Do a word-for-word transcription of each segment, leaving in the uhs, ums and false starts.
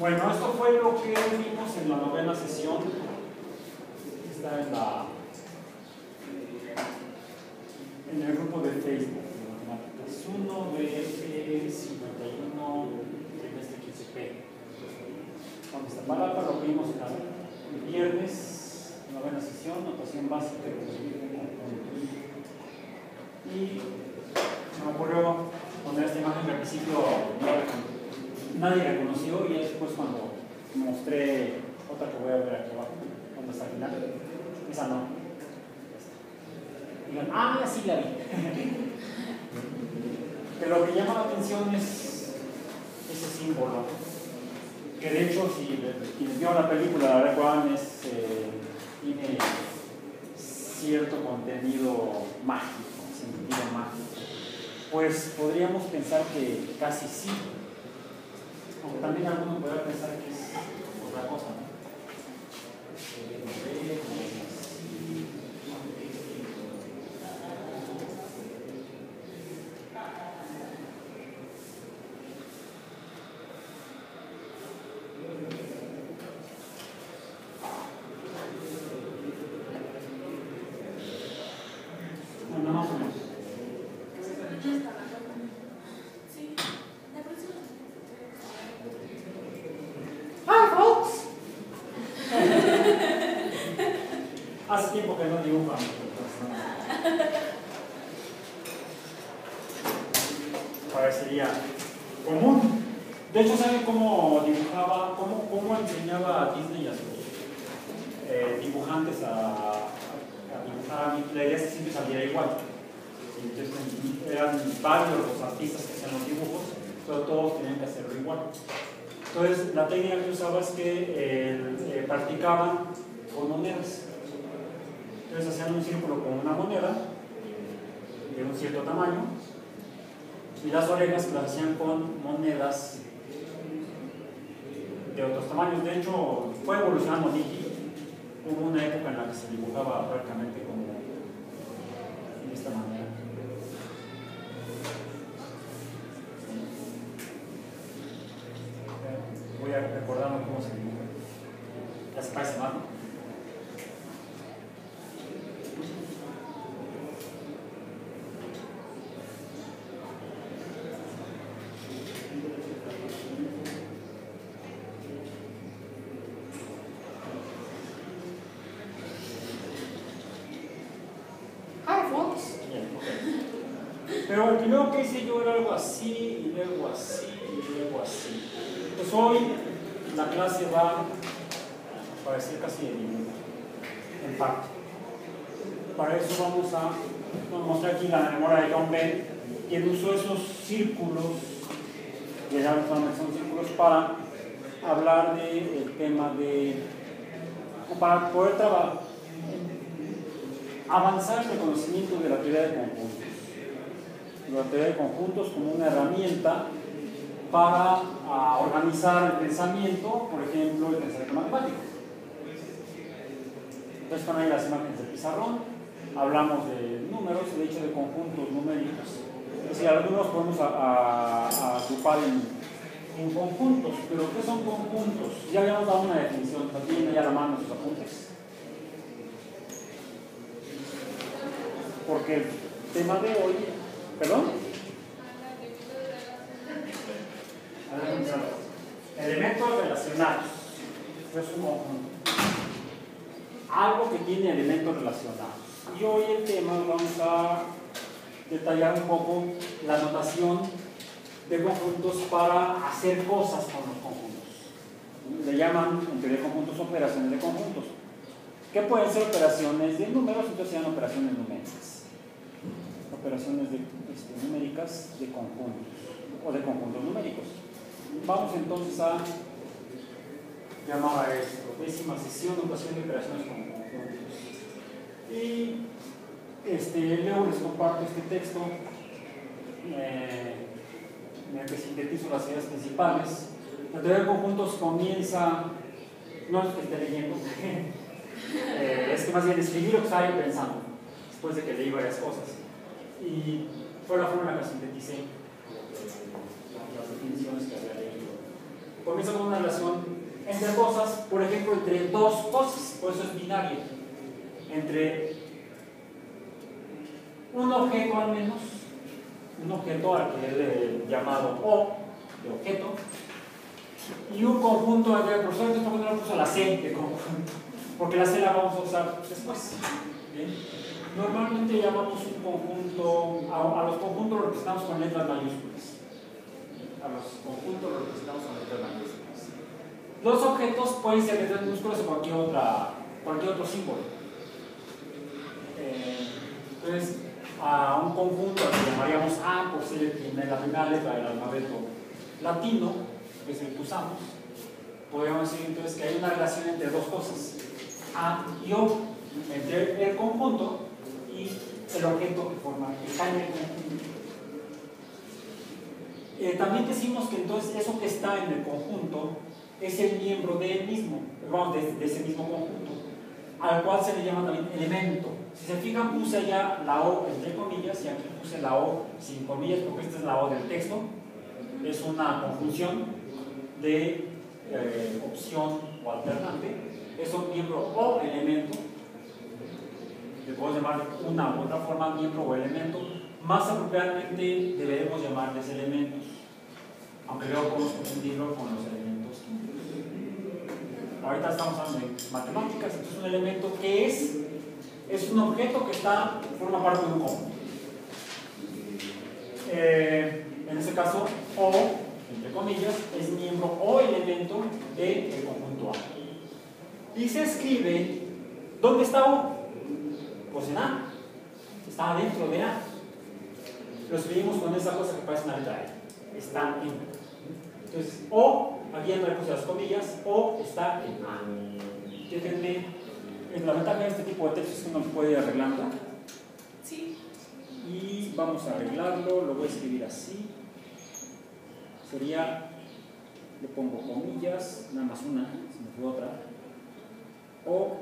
Bueno, esto fue lo que vimos en la novena sesión. Está en la en el grupo de Facebook de matemáticas uno de cincuenta y uno trimestre quince P. Donde está Palapa, lo vimos el viernes, novena sesión, notación básica de conjuntos. Y se me ocurrió poner esta imagen que al principio nadie la conoció, y después cuando mostré otra que voy a ver aquí abajo, cuando está al final, esa no. Digan, ah, sí la vi. Pero lo que llama la atención es ese símbolo, que de hecho, si quienes vieron la película la recuerdan, es, eh, tiene cierto contenido mágico, sentido mágico. Pues podríamos pensar que casi sí, aunque también algunos podrían pensar que es otra cosa, ¿no? Bueno, más o menos. Hace tiempo que no dibujan. Parecería común. De hecho, ¿saben cómo dibujaba, cómo, cómo enseñaba a Disney a sus eh, dibujantes a, a dibujar? La idea es que siempre saliera igual. Entonces, eran varios los artistas que hacían los dibujos, pero todos tenían que hacerlo igual. Entonces, la técnica que usaba es que eh, eh, practicaban con monedas. Entonces hacían un círculo con una moneda de un cierto tamaño, y las orejas las hacían con monedas de otros tamaños. De hecho, fue evolucionando Nikki. Hubo una época en la que se dibujaba prácticamente como de esta manera. Voy a recordarme cómo se dibuja. Ya se parece más, ¿no? Pero el primero que hice yo era algo así, y luego así, y luego así. Pues hoy la clase va a parecer casi de dibujo, en parte. Para eso vamos a, vamos a mostrar aquí la memoria de John Bell, quien usó esos círculos, que ya son círculos, para hablar del tema de, o para poder trabajar, avanzar en el conocimiento de la teoría de conjuntos. La teoría de conjuntos como una herramienta para uh, organizar el pensamiento, por ejemplo, el pensamiento matemático. Entonces, están ahí las imágenes del pizarrón, hablamos de números, de hecho de conjuntos numéricos. Es decir, algunos podemos a, a, a agrupar en, en conjuntos, pero ¿qué son conjuntos? Ya habíamos dado una definición, tienen ya a la mano sus apuntes. Porque el tema de hoy, ¿perdón? Elementos relacionados. Es un conjunto. Algo que tiene elementos relacionados. Y hoy el tema vamos a detallar un poco la notación de conjuntos para hacer cosas con los conjuntos. Le llaman en teoría de conjuntos operaciones de conjuntos. ¿Qué pueden ser operaciones de números? Entonces se llaman operaciones numéricas. Operaciones de, este, numéricas de conjuntos o de conjuntos numéricos. Vamos entonces a llamar a esto décima sesión, notación de operaciones con conjuntos. Y este, luego les comparto este texto eh, en el que sintetizo las ideas principales. La teoría de conjuntos comienza, no es que esté leyendo, eh, es que más bien escribí lo que estaba yo pensando después de que leí varias cosas. Y fue la forma en la que sinteticé las definiciones que había leído comienza con una relación entre cosas, por ejemplo, entre dos cosas, por eso es binario. Entre un objeto al menos, un objeto al que es llamado O, de objeto, y un conjunto de profesor, entonces ¿por qué no le puso la C de conjunto? Porque la C la vamos a usar después. ¿Bien? Normalmente llamamos un conjunto, a, a los conjuntos los representamos con letras mayúsculas. A los conjuntos los representamos con letras mayúsculas. Los objetos pueden ser letras minúsculas o cualquier, otra, cualquier otro símbolo. Eh, entonces, a un conjunto al que llamaríamos A por ser la primera letra del alfabeto latino, que es el que usamos, podríamos decir entonces que hay una relación entre dos cosas, A y O, entre el conjunto y el objeto que forma, que está en el conjunto. Eh, también decimos que entonces eso que está en el conjunto es el miembro de él mismo, vamos, de, de ese mismo conjunto, al cual se le llama también elemento. Si se fijan, puse allá la O entre comillas y aquí puse la O sin comillas porque esta es la O del texto. Es una conjunción de eh, opción o alternante. Es un miembro o elemento. Le podemos llamar de una u otra forma miembro o elemento. Más apropiadamente deberemos llamarles elementos, aunque luego podemos confundirlo con los elementos químicos. Ahorita estamos hablando de matemáticas, entonces un elemento que es es un objeto que está, forma parte de un conjunto. Eh, en este caso, O, entre comillas, es miembro o elemento del conjunto A. Y se escribe, ¿dónde está O? Pues en A. Está adentro de A. Lo escribimos con esa cosa que parece una letra E. Está en. Entonces, O, aquí ya le puse las comillas, O está en A. Déjenme. La ventaja de este tipo de texto es que uno puede ir arreglando. Sí. Y vamos a arreglarlo, lo voy a escribir así. Sería, le pongo comillas, nada más una, si me fue otra. O.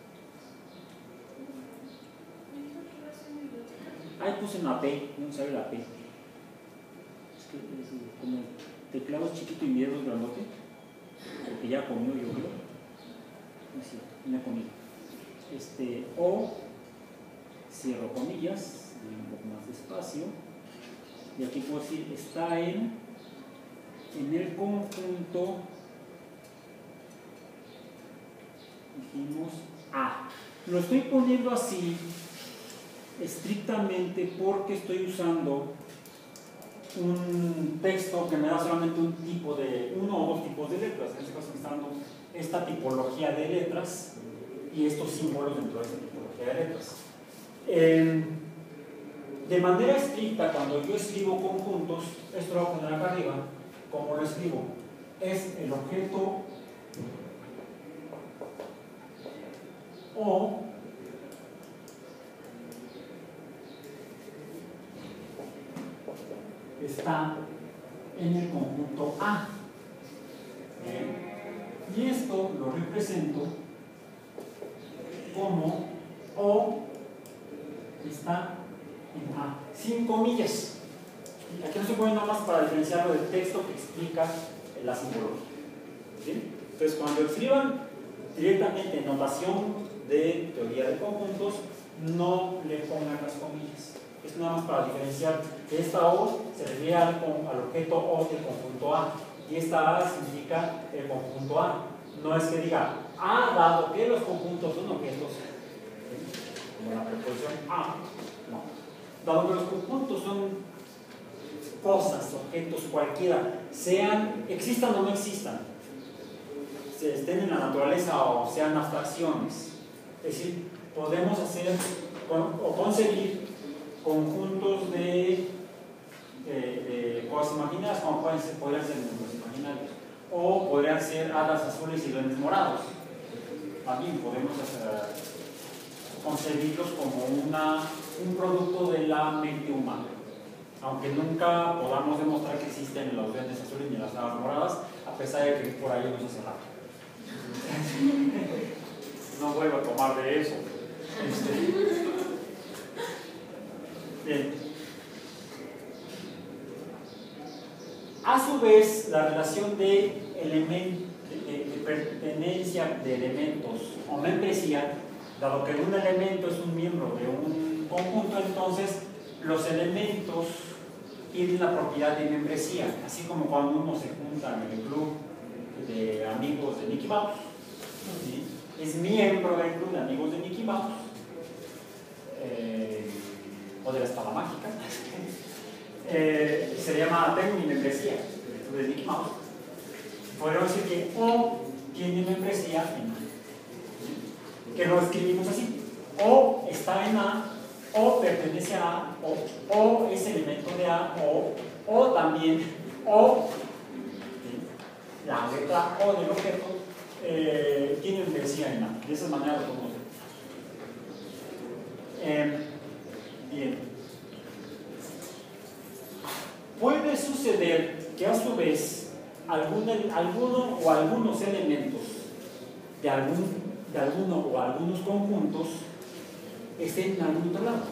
Ahí puse una P, no sale la P. Es que es como teclado chiquito y mi dedo grandote. Porque ya comió, yo creo. No es cierto, no he comido. Este, O, cierro comillas, doy un poco más de espacio, y aquí puedo decir, está en, en el conjunto, dijimos A. Lo estoy poniendo así estrictamente porque estoy usando un texto que me da solamente un tipo de, uno o dos tipos de letras. En este caso me está dando esta tipología de letras y estos símbolos dentro de esta tipología de letras. Eh, de manera estricta, cuando yo escribo conjuntos, esto lo voy a poner acá arriba, como lo escribo, es el objeto O está en el conjunto A. ¿Eh? Y esto lo represento como O está en A, sin comillas. Aquí no se pone nada más para diferenciarlo del texto que explica la simbología. ¿Sí? Entonces, cuando escriban directamente notación de teoría de conjuntos, no le pongan las comillas. Es nada más para diferenciar que esta O se refiere al, al objeto O del conjunto A y esta A significa el conjunto A. No es que diga A dado que los conjuntos son objetos, ¿sí? Como la preposición A, no. Dado que los conjuntos son cosas, objetos cualquiera, sean, existan o no existan, se estén en la naturaleza o sean abstracciones. Es decir, podemos hacer o concebir conjuntos de, de, de cosas imaginadas, como pueden ser, podrían ser números imaginarios, o podrían ser hadas azules y duendes morados. También podemos hacer, concebirlos como una, un producto de la mente humana, aunque nunca podamos demostrar que existen los duendes azules ni las hadas moradas, a pesar de que por ahí nos hace rato. No vuelvo a tomar de eso. Este, Bien. A su vez, la relación de, elemen, de, de, de pertenencia de elementos o membresía, dado que un elemento es un miembro de un conjunto, entonces los elementos tienen la propiedad de membresía, así como cuando uno se junta en el club de amigos de Mickey Mouse, ¿sí? Es miembro del club de amigos de Mickey Mouse, eh, o de la espada mágica. Eh, se llama, tengo mi membresía de Mickey Mouse. Podríamos decir que O tiene membresía en A, que lo escribimos así: O está en A, O pertenece a A, O, O es elemento de A, O, O también, O, la letra O del objeto, eh, tiene membresía en A. De esa manera lo podemos ver. Eh, bien. Puede suceder que a su vez algún, alguno o algunos elementos de, algún, de alguno o algunos conjuntos estén en algún otro lado,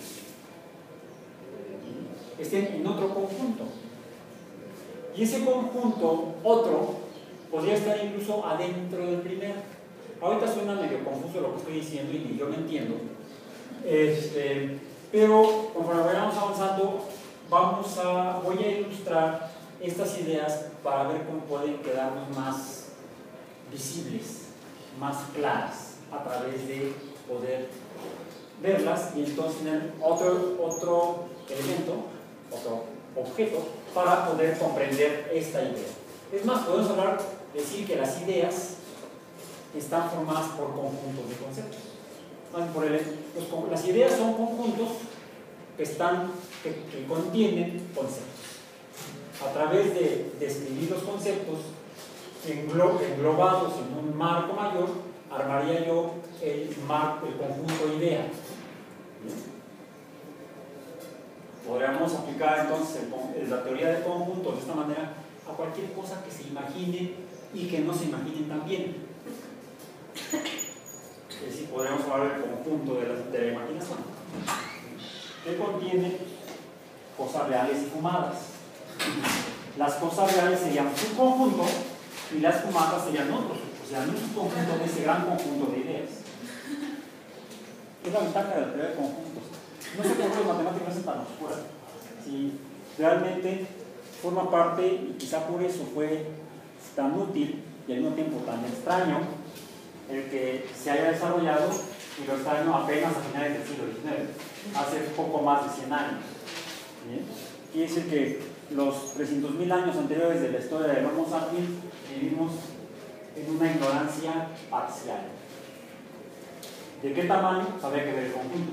estén en otro conjunto, y ese conjunto, otro, podría estar incluso adentro del primero. Ahorita suena medio confuso lo que estoy diciendo y ni yo lo entiendo, este, pero conforme vayamos avanzando Vamos a, voy a ilustrar estas ideas para ver cómo pueden quedarnos más visibles, más claras, a través de poder verlas y entonces tener otro, otro elemento, otro objeto, para poder comprender esta idea. Es más, podemos hablar, decir que las ideas están formadas por conjuntos de conceptos. Por el, los, las ideas son conjuntos que, están, que, que contienen conceptos. A través de describir los conceptos englo, englobados en un marco mayor, armaría yo el, marco, el conjunto idea. Podríamos aplicar entonces el, la teoría de conjuntos de esta manera a cualquier cosa que se imagine y que no se imagine también. Es decir, podríamos hablar del conjunto de la, de la imaginación, que contiene cosas reales y fumadas. Las cosas reales serían su conjunto y las fumadas serían otros, o sea, no es un conjunto de ese gran conjunto de ideas. Es la ventaja de la teoría de conjuntos. No sé por qué los matemáticos hacen tan oscura. Si realmente forma parte, y quizá por eso fue tan útil y al mismo tiempo tan extraño el que se haya desarrollado, y lo extraño apenas a finales del siglo diecinueve, hace poco más de cien años. ¿Bien? Quiere decir que los trescientos mil años anteriores de la historia del Homo sapiens vivimos en una ignorancia parcial. ¿De qué tamaño? Pues habría que ver el conjunto.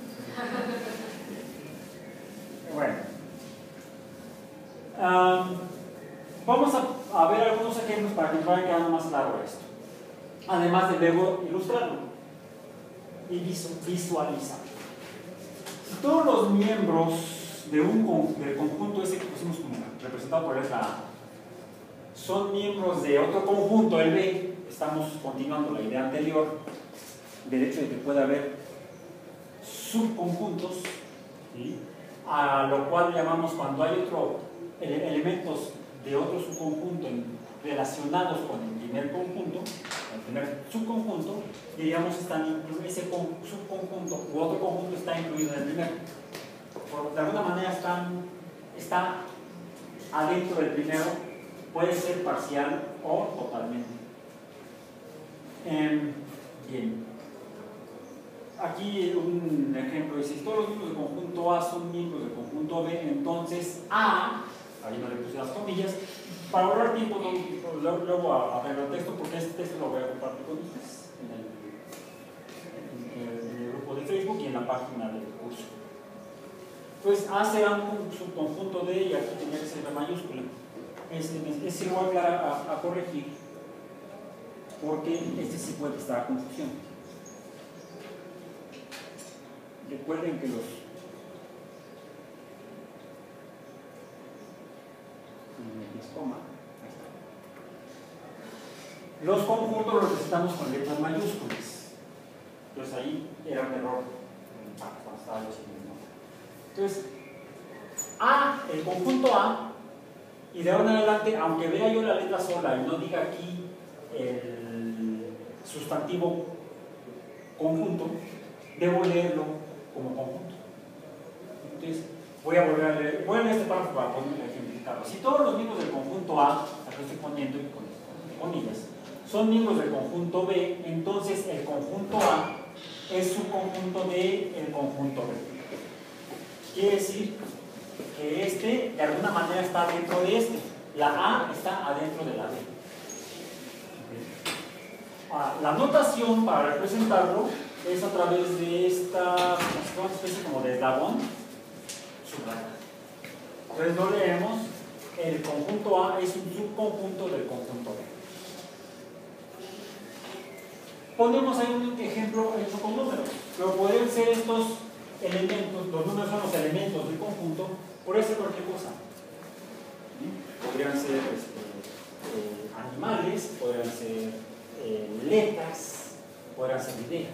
Bueno, um, vamos a, a ver algunos ejemplos para que nos vaya quedando más claro esto, además de luego ilustrarlo y visualizar. Si todos los miembros de un, del conjunto ese que pusimos como representado por letra A son miembros de otro conjunto, el B, estamos continuando la idea anterior del hecho de que puede haber subconjuntos, ¿sí? A lo cual llamamos, cuando hay otro, ele elementos de otro subconjunto relacionados con el primer conjunto, el primer subconjunto, diríamos están ese subconjunto u otro conjunto está incluido en el primero. Por, de alguna manera están, está adentro del primero, puede ser parcial o totalmente. Eh, bien. Aquí un ejemplo dice: si todos los miembros del conjunto A son miembros del conjunto B, entonces A, ahí no le puse las comillas, para ahorrar tiempo, no, luego, luego a, a ver el texto, porque este texto lo voy a compartir con ustedes en el, en, el, en el grupo de Facebook y en la página del curso. Pues A será un subconjunto de, y aquí tenía que ser la mayúscula. Ese, ese lo voy a, a, a corregir, porque este sí puede estar a confusión. Recuerden que los los conjuntos los representamos con letras mayúsculas. Entonces ahí era un error cuando estaba yo haciendo. Entonces, A, el conjunto A Y de ahora en adelante, aunque vea yo la letra sola y no diga aquí el sustantivo conjunto, debo leerlo como conjunto. Entonces, voy a volver a leer, voy a leer este párrafo para poder ejemplificarlo. Si todos los miembros del conjunto A, aquí estoy poniendo con comillas, son miembros del conjunto B, entonces el conjunto A es un conjunto del conjunto B. Quiere decir que este de alguna manera está dentro de este. La A está adentro de la B. Ah, la notación para representarlo es a través de esta una especie como de eslabón subrayado. Entonces lo leemos, el conjunto A es un subconjunto del conjunto B. Ponemos ahí un ejemplo hecho con números, pero pueden ser estos elementos, los números son los elementos del conjunto, puede ser cualquier cosa. ¿Sí? Podrían ser este, eh, animales, podrían ser eh, letras, podrían ser ideas,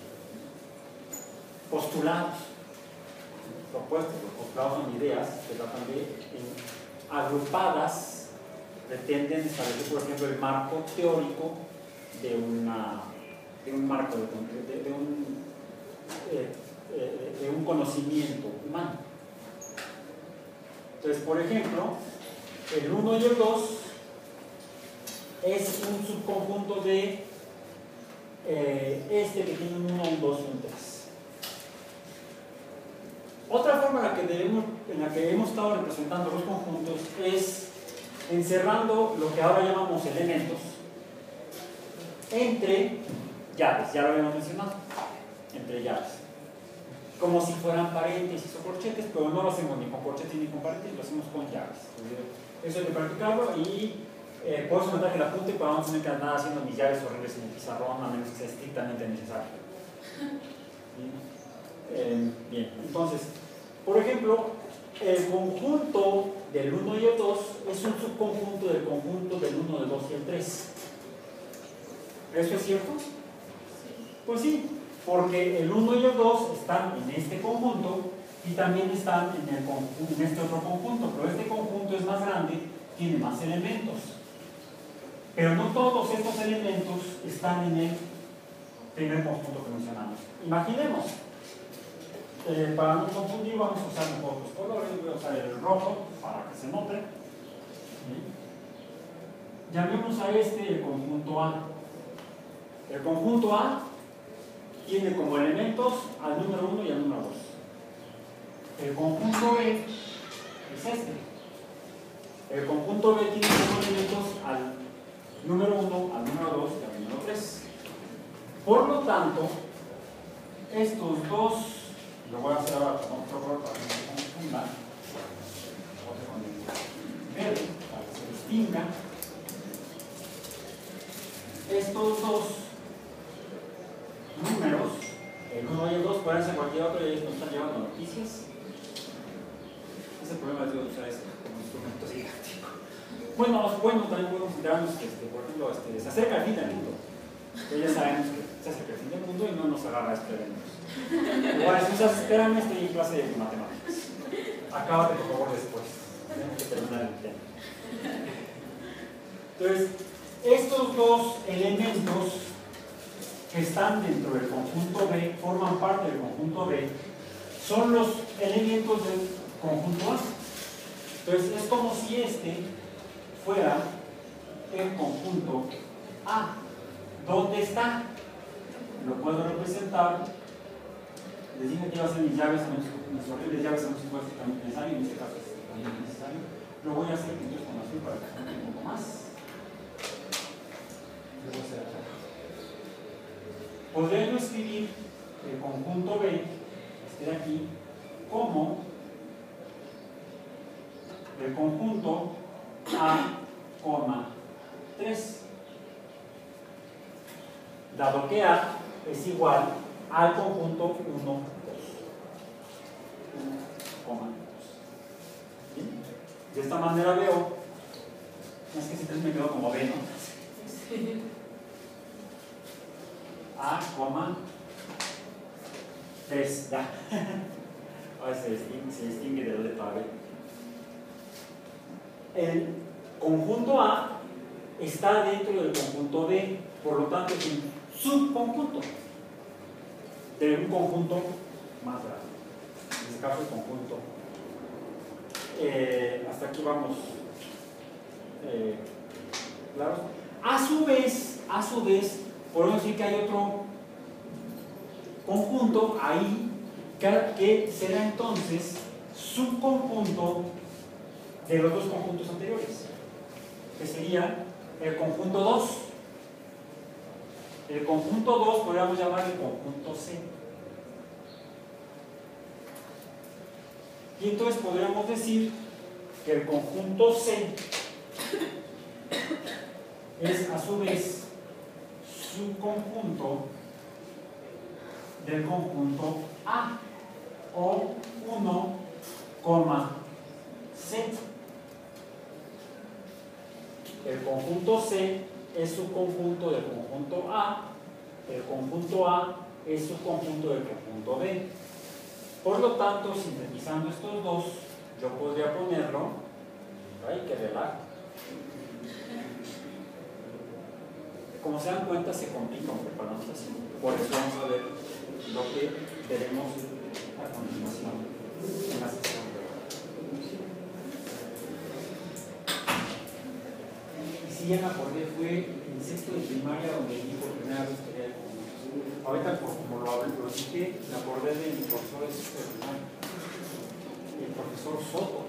postulados, propuestas. Los postulados son ideas que tratan de eh, agrupadas, pretenden establecer, por ejemplo, el marco teórico de una de un marco, de, de, de, un, eh, eh, de un conocimiento humano. Entonces, por ejemplo, el uno y el dos es un subconjunto de eh, este que tiene un uno, un dos y un tres. Otra forma en la, que debemos, en la que hemos estado representando los conjuntos es encerrando lo que ahora llamamos elementos entre llaves, ya lo habíamos mencionado, entre llaves, como si fueran paréntesis o corchetes, pero no lo hacemos ni con corchetes ni con paréntesis, lo hacemos con llaves. Eso hay que practicarlo y eh, por eso me traje el apunte para no tener que andar haciendo mis llaves horribles en el pizarrón, a menos que sea estrictamente necesario. Bien, eh, bien. Entonces, por ejemplo, el conjunto del uno y el dos es un subconjunto del conjunto del uno, del dos y el tres. ¿Eso es cierto? Pues sí, porque el uno y el dos están en este conjunto y también están en, el conjunto, en este otro conjunto, pero este conjunto es más grande, tiene más elementos. Pero no todos estos elementos están en el primer conjunto que mencionamos. Imaginemos, eh, para no confundir vamos a usar mejor los colores, voy a usar el rojo para que se note. ¿Sí? Llamemos a este el conjunto A. El conjunto A tiene como elementos al número uno y al número dos. El conjunto B es este. El conjunto B tiene como elementos al número uno, al número dos y al número tres. Por lo tanto, estos dos, lo voy a hacer ahora con otro color para que no se confunda, otro con el verde para que se distinga. Estos dos números, el uno y el dos, pueden ser cualquier otro y ellos nos están llevando noticias. Ese es el problema de usar este como instrumento didáctico. Bueno, bueno, también podemos enterarnos que, este, por ejemplo, este, se acerca el fin del mundo. Pero ya sabemos que se acerca el fin del mundo y no nos agarra desprevenidos. Igual, si nos esperan, estoy en clase de matemáticas. Acábate, por favor, después. Tenemos que terminar el tema. Entonces, estos dos elementos que están dentro del conjunto B, forman parte del conjunto B, son los elementos del conjunto A. Entonces es como si este fuera el conjunto A. ¿Dónde está? Lo puedo representar. Les dije que iba a hacer mis llaves, mis horribles llaves son supuestamente necesarios, en este caso es también necesario. Lo voy a hacer entonces con azul para que se un poco más. Lo voy a hacer acá. Podría yo escribir el conjunto B, este de aquí, como el conjunto A, tres. Dado que A es igual al conjunto uno, dos. ¿Bien? De esta manera veo, es que si entonces me quedo como B, ¿no? Sí. A, tres, ya. Ahora se distingue, se distingue de la letra B. el conjunto A está dentro del conjunto B, por lo tanto es un subconjunto de un conjunto más grande. En este caso el conjunto. Eh, hasta aquí vamos. Eh, claro. A su vez, a su vez, podemos decir que hay otro conjunto ahí que, que será entonces subconjunto de los dos conjuntos anteriores, que sería el conjunto dos. El conjunto dos podríamos llamar el conjunto C. Y entonces podríamos decir que el conjunto C es a su vez subconjunto del conjunto A, o uno, C. El conjunto C es subconjunto del conjunto A, el conjunto A es subconjunto del conjunto B. Por lo tanto, sintetizando estos dos, yo podría ponerlo, ay, que relajo. Como se dan cuenta, se complica un poco la notación. Por eso vamos a ver lo que veremos a continuación en la sesión de hoy. Y si ya me acordé, fue en sexto de primaria donde vi por primera vez teoría de conjuntos. Ahorita, por como lo hablé, pero sí que me acordé de mi profesor de sexto de primaria, el profesor Soto.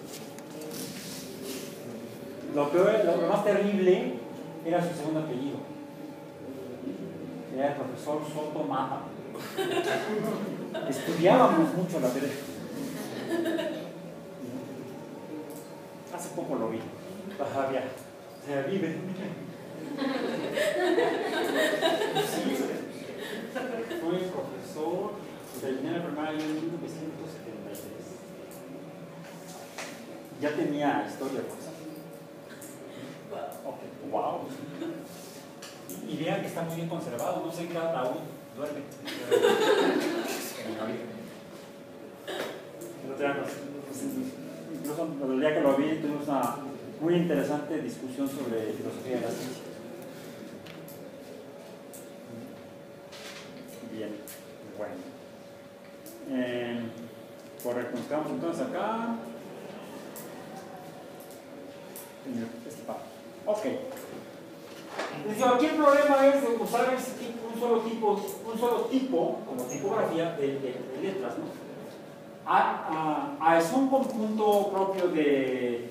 Lo peor, lo más terrible era su segundo apellido. Era el profesor Soto Mata. Estudiábamos mucho la derecha. Hace poco lo vi. Todavía se vive. Sí, fue el profesor de primera primaria en mil novecientos setenta y tres. Ya tenía historia, pues. Okay. Wow. Y vean que está muy bien conservado, no sé en qué ataúd duerme. Incluso el día que lo vi tuvimos una muy interesante discusión sobre filosofía de la ciencia. Bien, bueno. Eh, correcto, nos quedamos entonces acá. Ok. Les digo, aquí el problema es de usar ese tipo, un, solo tipo, un solo tipo, como tipografía, de, de, de letras, ¿no? A, a, a es un conjunto propio de...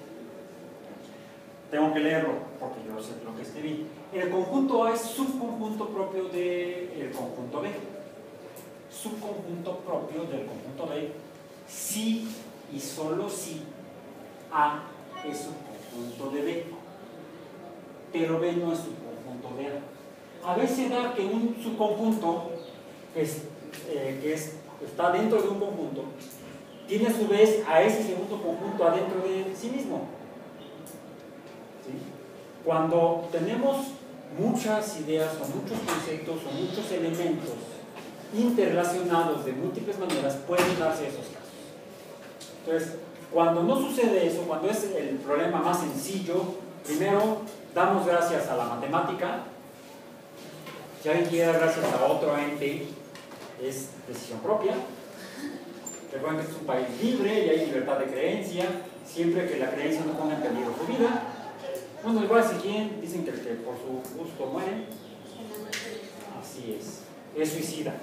Tengo que leerlo, porque yo sé lo que escribí. El conjunto A es subconjunto propio del conjunto B. Subconjunto propio del conjunto B, si y solo si A es subconjunto de B. Pero B no es subconjunto de A. A veces da que un subconjunto que, es, eh, que es, está dentro de un conjunto tiene a su vez a ese segundo conjunto adentro de sí mismo. ¿Sí? Cuando tenemos muchas ideas o muchos conceptos o muchos elementos interrelacionados de múltiples maneras, pueden darse esos casos. Entonces, cuando no sucede eso, cuando es el problema más sencillo, primero damos gracias a la matemática. Si alguien quiere dar gracias a otro ente, es decisión propia. Recuerden que este es un país libre y hay libertad de creencia, siempre que la creencia no ponga en peligro su vida. Bueno, igual si quieren, dicen que el que por su gusto muere. Así es, es suicida.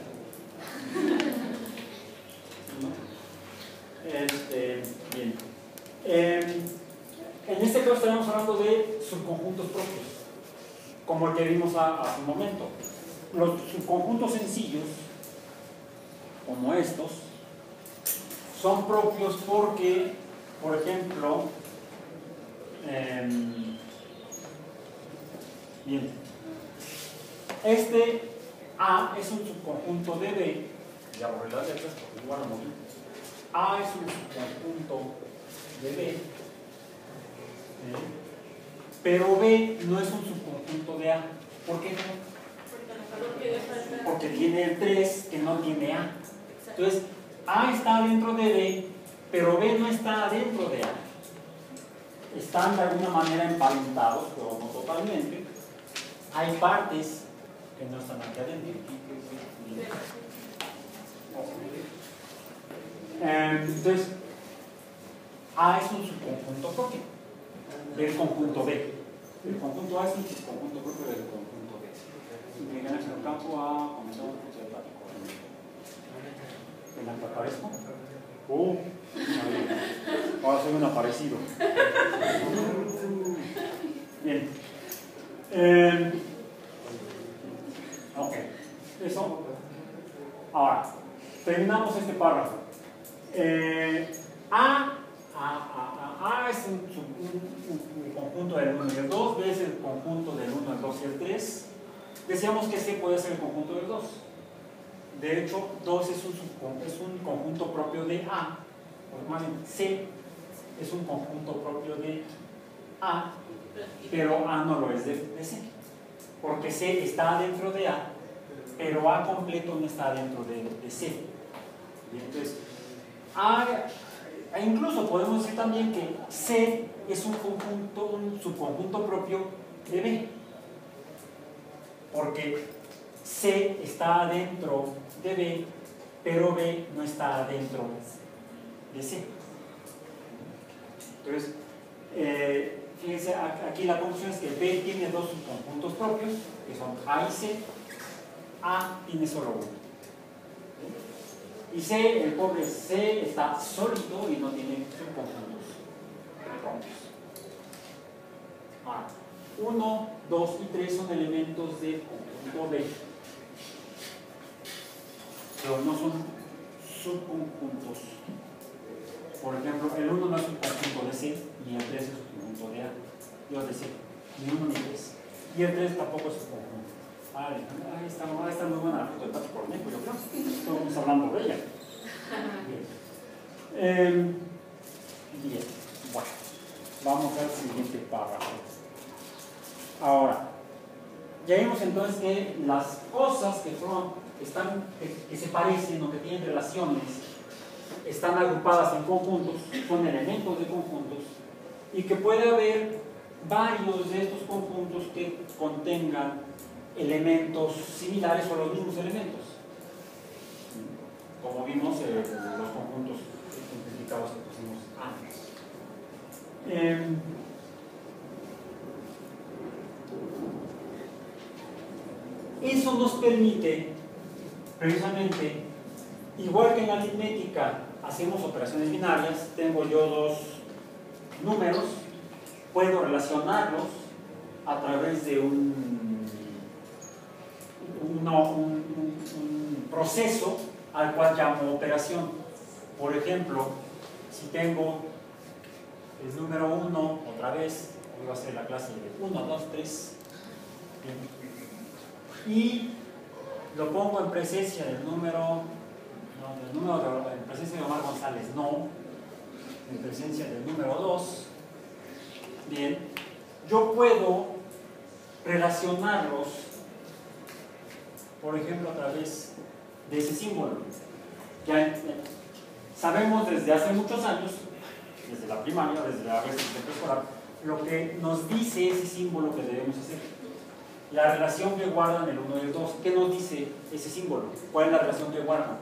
Este, bien. Eh, en este caso estaremos hablando de subconjuntos propios, como el que vimos hace un momento. Los subconjuntos sencillos, como estos, son propios porque, por ejemplo, eh, bien, este A es un subconjunto de B, ya borré las letras porque igual lo moví. A es un subconjunto de B, ¿eh? Pero B no es un subconjunto de A. ¿Por qué no? Porque tiene el tres que no tiene A. Entonces, A está dentro de B, pero B no está dentro de A. están de alguna manera emparentados, pero no totalmente. Hay partes que no están aquí adentro. Entonces, A es un subconjunto propio del conjunto B. El conjunto A es un subconjunto propio del conjunto B. Llegan en el campo A, comenzamos con el plático. ¿En la que aparezco? Uh, ahora soy un aparecido. Bien. Eh, ok. Eso. Ahora, terminamos este párrafo. Eh, A, A, A, A, A es un, un, un, un conjunto del uno y el dos, B es el conjunto del uno, el dos y el tres. Decíamos que C puede ser el conjunto del dos. De hecho, dos es un, es un conjunto propio de A. O más bien, C es un conjunto propio de A, pero A no lo es de, de C. Porque C está dentro de A, pero A completo no está dentro de, de C. Bien, entonces, A, incluso podemos decir también que C es un conjunto, un subconjunto propio de B. Porque C está dentro de B, pero B no está dentro de C. Entonces, eh, fíjense, aquí la conclusión es que B tiene dos subconjuntos propios, que son A y C. A tiene solo uno. Y C, el pobre C, está sólido y no tiene subconjuntos propios. Ahora, uno, dos y tres son elementos del conjunto B, pero no son subconjuntos. Por ejemplo, el uno no es un conjunto de C, y el tres es un conjunto de A. Yo de C, ni uno ni tres. Y el tres tampoco es un conjunto. Vale, ahí está, ahí está muy buena la foto de Patrick Cornejo, yo creo. Estamos hablando de ella. Bien. Eh, bien. Bueno, vamos al siguiente párrafo. Ahora, ya vimos entonces que las cosas que, son, que, están, que, que se parecen o que tienen relaciones están agrupadas en conjuntos, son elementos de conjuntos, y que puede haber varios de estos conjuntos que contengan elementos similares o los mismos elementos, como vimos en eh, los conjuntos simplificados que pusimos antes. Eh, eso nos permite, precisamente, igual que en la aritmética hacemos operaciones binarias, tengo yo dos números, puedo relacionarlos a través de un, un, un, un, un proceso al cual llamo operación. Por ejemplo, si tengo el número uno, otra vez, hoy va a ser la clase de uno, dos, tres, y lo pongo en presencia del número, no, del número de, en presencia de Omar González, no, en presencia del número dos, bien, yo puedo relacionarlos, por ejemplo, a través de ese símbolo. Ya eh, sabemos desde hace muchos años, desde la primaria, desde la vez de preescolar, lo que nos dice ese símbolo que debemos hacer. La relación que guardan el uno y el dos. ¿Qué nos dice ese símbolo? ¿Cuál es la relación que guardan?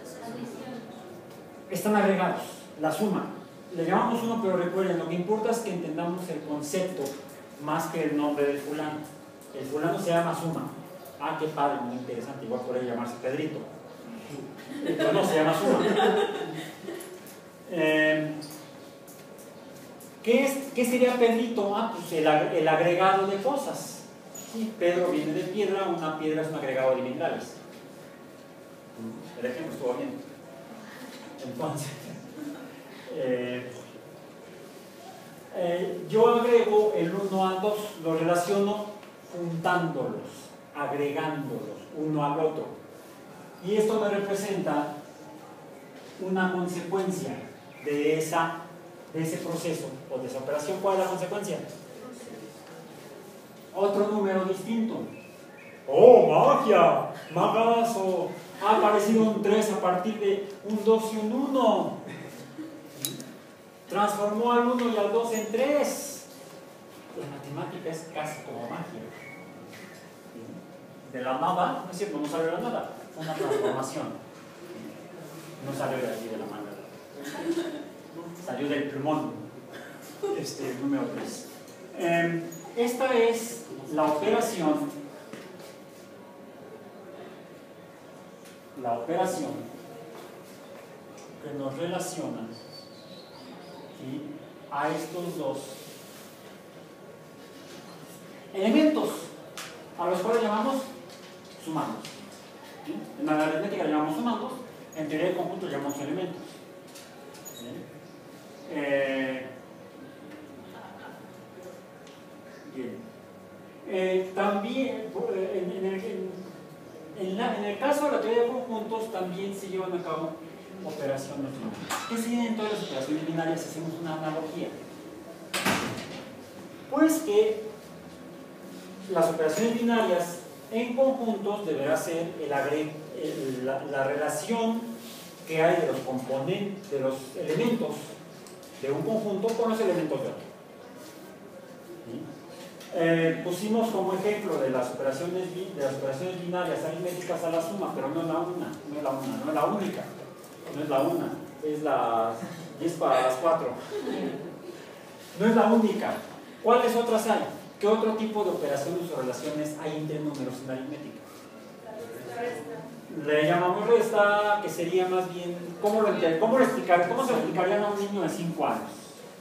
Están agregados, la suma. Le llamamos uno, pero recuerden, lo que importa es que entendamos el concepto más que el nombre del fulano. El fulano se llama suma. Ah, qué padre, muy interesante, igual por ahí llamarse Pedrito. Pero no, se llama suma. Eh, ¿qué, es, ¿Qué sería Pedrito? Ah, pues el, el agregado de cosas. Sí, Pedro viene de piedra, una piedra es un agregado de minerales. El ejemplo estuvo bien. Entonces, eh, eh, yo agrego el uno al dos, lo relaciono juntándolos, agregándolos uno al otro. Y esto me representa una consecuencia de, esa, de ese proceso o de esa operación. ¿Cuál es la consecuencia? Otro número distinto. ¡Oh, magia! ¡Magazo! Ha aparecido un tres a partir de un dos y un uno. transformó al uno y al dos en tres. La matemática es casi como magia. De la nada, no es cierto, no salió de la nada, fue una transformación. No salió de allí de la manga, salió del plumón, este, número tres. Eh, esta es la operación, la operación que nos relaciona, ¿sí?, a estos dos elementos, a los cuales llamamos sumandos. ¿Sí? En la aritmética le llamamos sumandos, en teoría de conjunto le llamamos elementos. ¿Sí? Eh, bien. Eh, también, en, en, el, en, en, la, en el caso de la teoría de conjuntos, también se llevan a cabo operaciones binarias. ¿Qué siguen todas las operaciones binarias si hacemos una analogía? Pues que las operaciones binarias en conjuntos deberá ser el agre el, la, la relación que hay de los componentes, de los elementos de un conjunto con los elementos de otro. ¿Sí? Eh, pusimos como ejemplo de las operaciones de las operaciones binarias aritméticas a la suma, pero no es la una, no es la una, no es la única, no es la una, es la diez para las cuatro. No es la única. ¿Cuáles otras hay? ¿Qué otro tipo de operaciones o relaciones hay entre números en aritmética? Le llamamos resta, que sería más bien, ¿cómo lo, cómo lo explicar? ¿Cómo se lo explicarían a un niño de cinco años?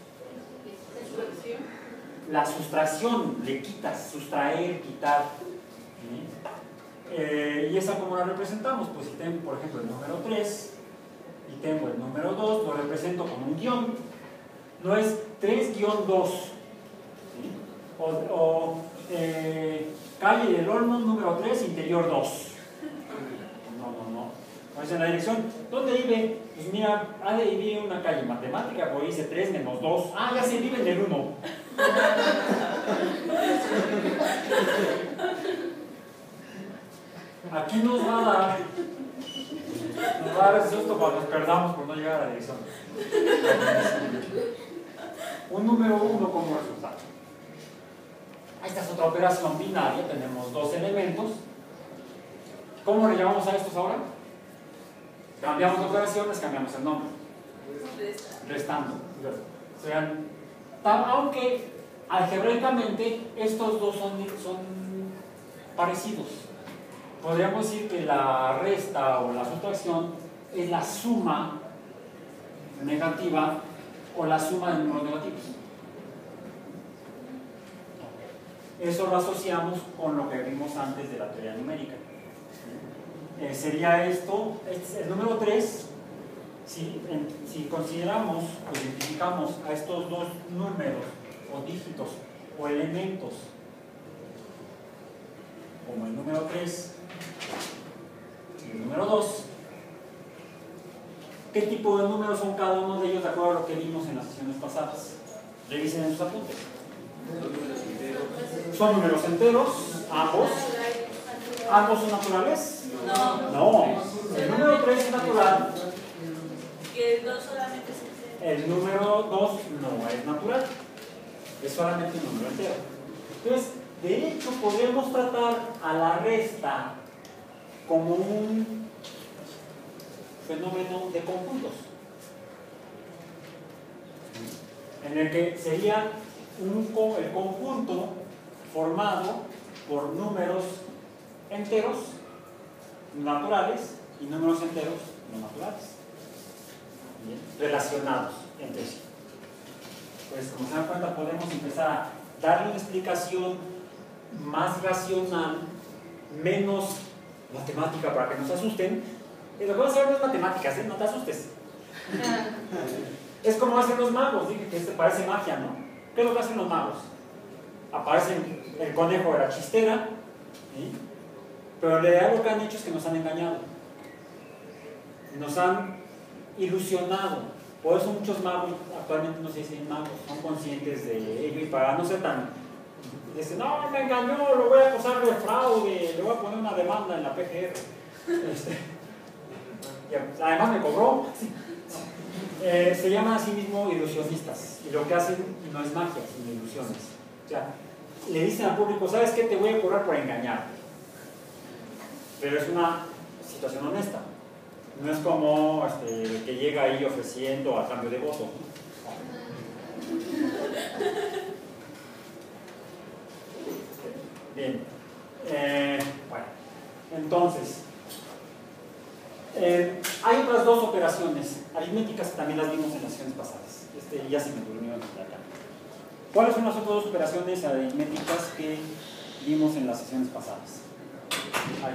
La sustracción, le quitas, sustraer, quitar. ¿Sí? Eh, ¿Y esa cómo la representamos? Pues si tengo, por ejemplo, el número tres y tengo el número dos, lo represento con un guión. No es tres guión dos. ¿Sí? O, o eh, calle del Olmo número tres, interior dos. No, no, no. Pues en la dirección, ¿dónde vive? Pues mira, ha de vivir en una calle matemática, porque dice tres menos dos. Ah, ya se vive en el uno. Aquí nos va a dar, nos va a dar el susto cuando nos perdamos por no llegar a la dirección. Un número uno como resultado. Esta es otra operación binaria, tenemos dos elementos. ¿Cómo le llamamos a estos ahora? Cambiamos de operaciones, cambiamos el nombre. Restando. O sea, aunque algebraicamente estos dos son, son parecidos. Podríamos decir que la resta o la sustracción es la suma negativa o la suma de números negativos. Eso lo asociamos con lo que vimos antes de la teoría numérica. Eh, sería esto, este, el número tres, si, en, si consideramos o identificamos a estos dos números o dígitos o elementos como el número tres y el número dos, ¿qué tipo de números son cada uno de ellos de acuerdo a lo que vimos en las sesiones pasadas? Revisen en sus apuntes. ¿Son números enteros? ¿Ambos? ¿Ambos son naturales? No. No. El número tres es natural. Que el dos solamente es entero. El número dos no es natural. Es solamente un número entero. Entonces, de hecho, podemos tratar a la resta como un fenómeno de conjuntos, en el que sería un, el conjunto formado por números enteros naturales y números enteros no naturales, ¿bien?, relacionados entre sí. Pues como se dan cuenta, podemos empezar a darle una explicación más racional, menos matemática para que no se asusten. Y lo que vamos a ver no es matemáticas, ¿eh? No te asustes. Es como hacen los magos, dije que este parece magia, ¿no? ¿Qué es lo que hacen los magos? Aparecen el conejo de la chistera, ¿sí?, pero le algo que han hecho es que nos han engañado, nos han ilusionado. Por eso muchos magos actualmente no se dicen magos, son conscientes de ello, y para no ser tan, dicen, no, me engañó, lo voy a acusar de fraude, le voy a poner una demanda en la P G R. Este, y además me cobró. eh, se llaman a sí mismos ilusionistas y lo que hacen no es magia, sino ilusiones. O sea, le dicen al público, ¿sabes qué? Te voy a cobrar por engañar. Pero es una situación honesta. No es como este, el que llega ahí ofreciendo a cambio de votos, ¿no? Bien. Eh, bueno, entonces, eh, hay otras dos operaciones aritméticas que también las vimos en las sesiones pasadas. Este, ya se me durmió de acá. ¿Cuáles son las otras dos operaciones aritméticas que vimos en las sesiones pasadas? Ahí.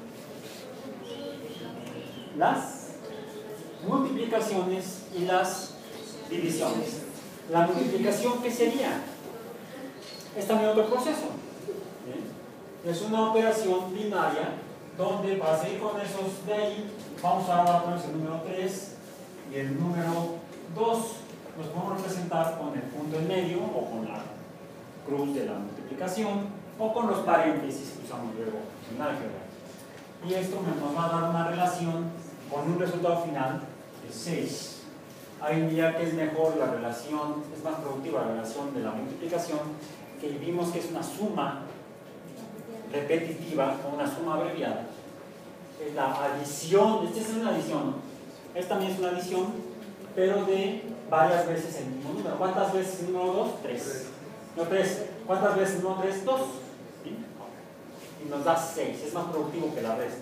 Las multiplicaciones y las divisiones. La multiplicación, ¿qué sería? Es también otro proceso. ¿Bien? Es una operación binaria donde para seguir con esos de ahí, vamos a poner el número tres y el número dos. Los podemos representar con el punto en medio o con la cruz de la multiplicación o con los paréntesis que usamos luego en álgebra. Y esto nos va a dar una relación con un resultado final de seis. Ahí diría que es mejor la relación, es más productiva la relación de la multiplicación, que vimos que es una suma repetitiva o una suma abreviada. Es la adición, esta es una adición, ¿no? Esta también es una adición, pero de varias veces el mismo número. ¿Cuántas veces el número dos? tres. No, tres. ¿Cuántas veces el número tres? dos. ¿Sí? Y nos da seis, es más productivo que la resta.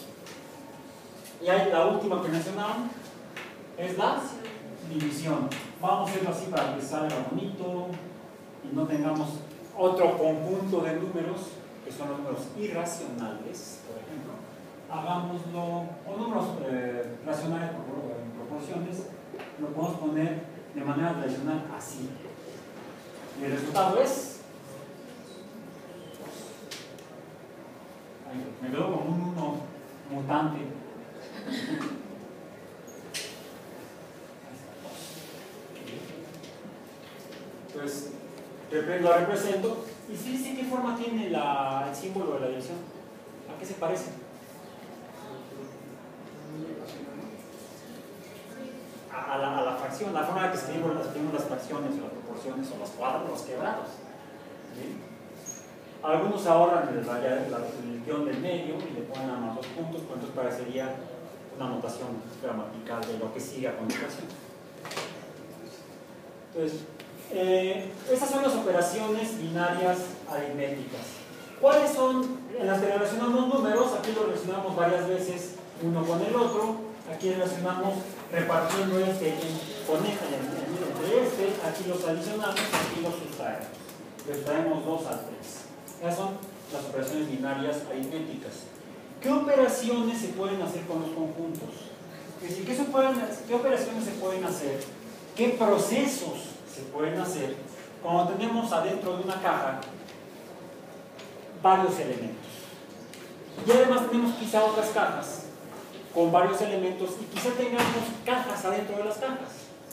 Y hay la última que mencionaron, es la división. Vamos a hacerlo así para que salga bonito y no tengamos otro conjunto de números que son los números irracionales, por ejemplo. Hagámoslo, o números eh, racionales por proporciones, lo podemos poner de manera tradicional así. Y el resultado es, ay, me quedo como un uno mutante. Entonces, lo represento. ¿Y si dice qué forma tiene la, el símbolo de la división? ¿A qué se parece? A, a, la, a la fracción, la forma en que escribimos, escribimos las fracciones o las proporciones o los cuadros, los quebrados. ¿Sí? Algunos ahorran el, el, el guión del medio y le ponen a más dos puntos, pues entonces parecería una notación gramatical de lo que sigue a continuación. Entonces, eh, estas son las operaciones binarias aritméticas. ¿Cuáles son? En las que relacionamos números, aquí lo relacionamos varias veces uno con el otro, aquí relacionamos repartiendo este con este, entre este, aquí los adicionamos, aquí los sustraemos. Les traemos dos al tres. Esas son las operaciones binarias aritméticas. ¿Qué operaciones se pueden hacer con los conjuntos? Es decir, ¿qué, se pueden, ¿qué operaciones se pueden hacer? ¿Qué procesos se pueden hacer cuando tenemos adentro de una caja varios elementos? Y además tenemos quizá otras cajas con varios elementos y quizá tengamos cajas adentro de las cajas.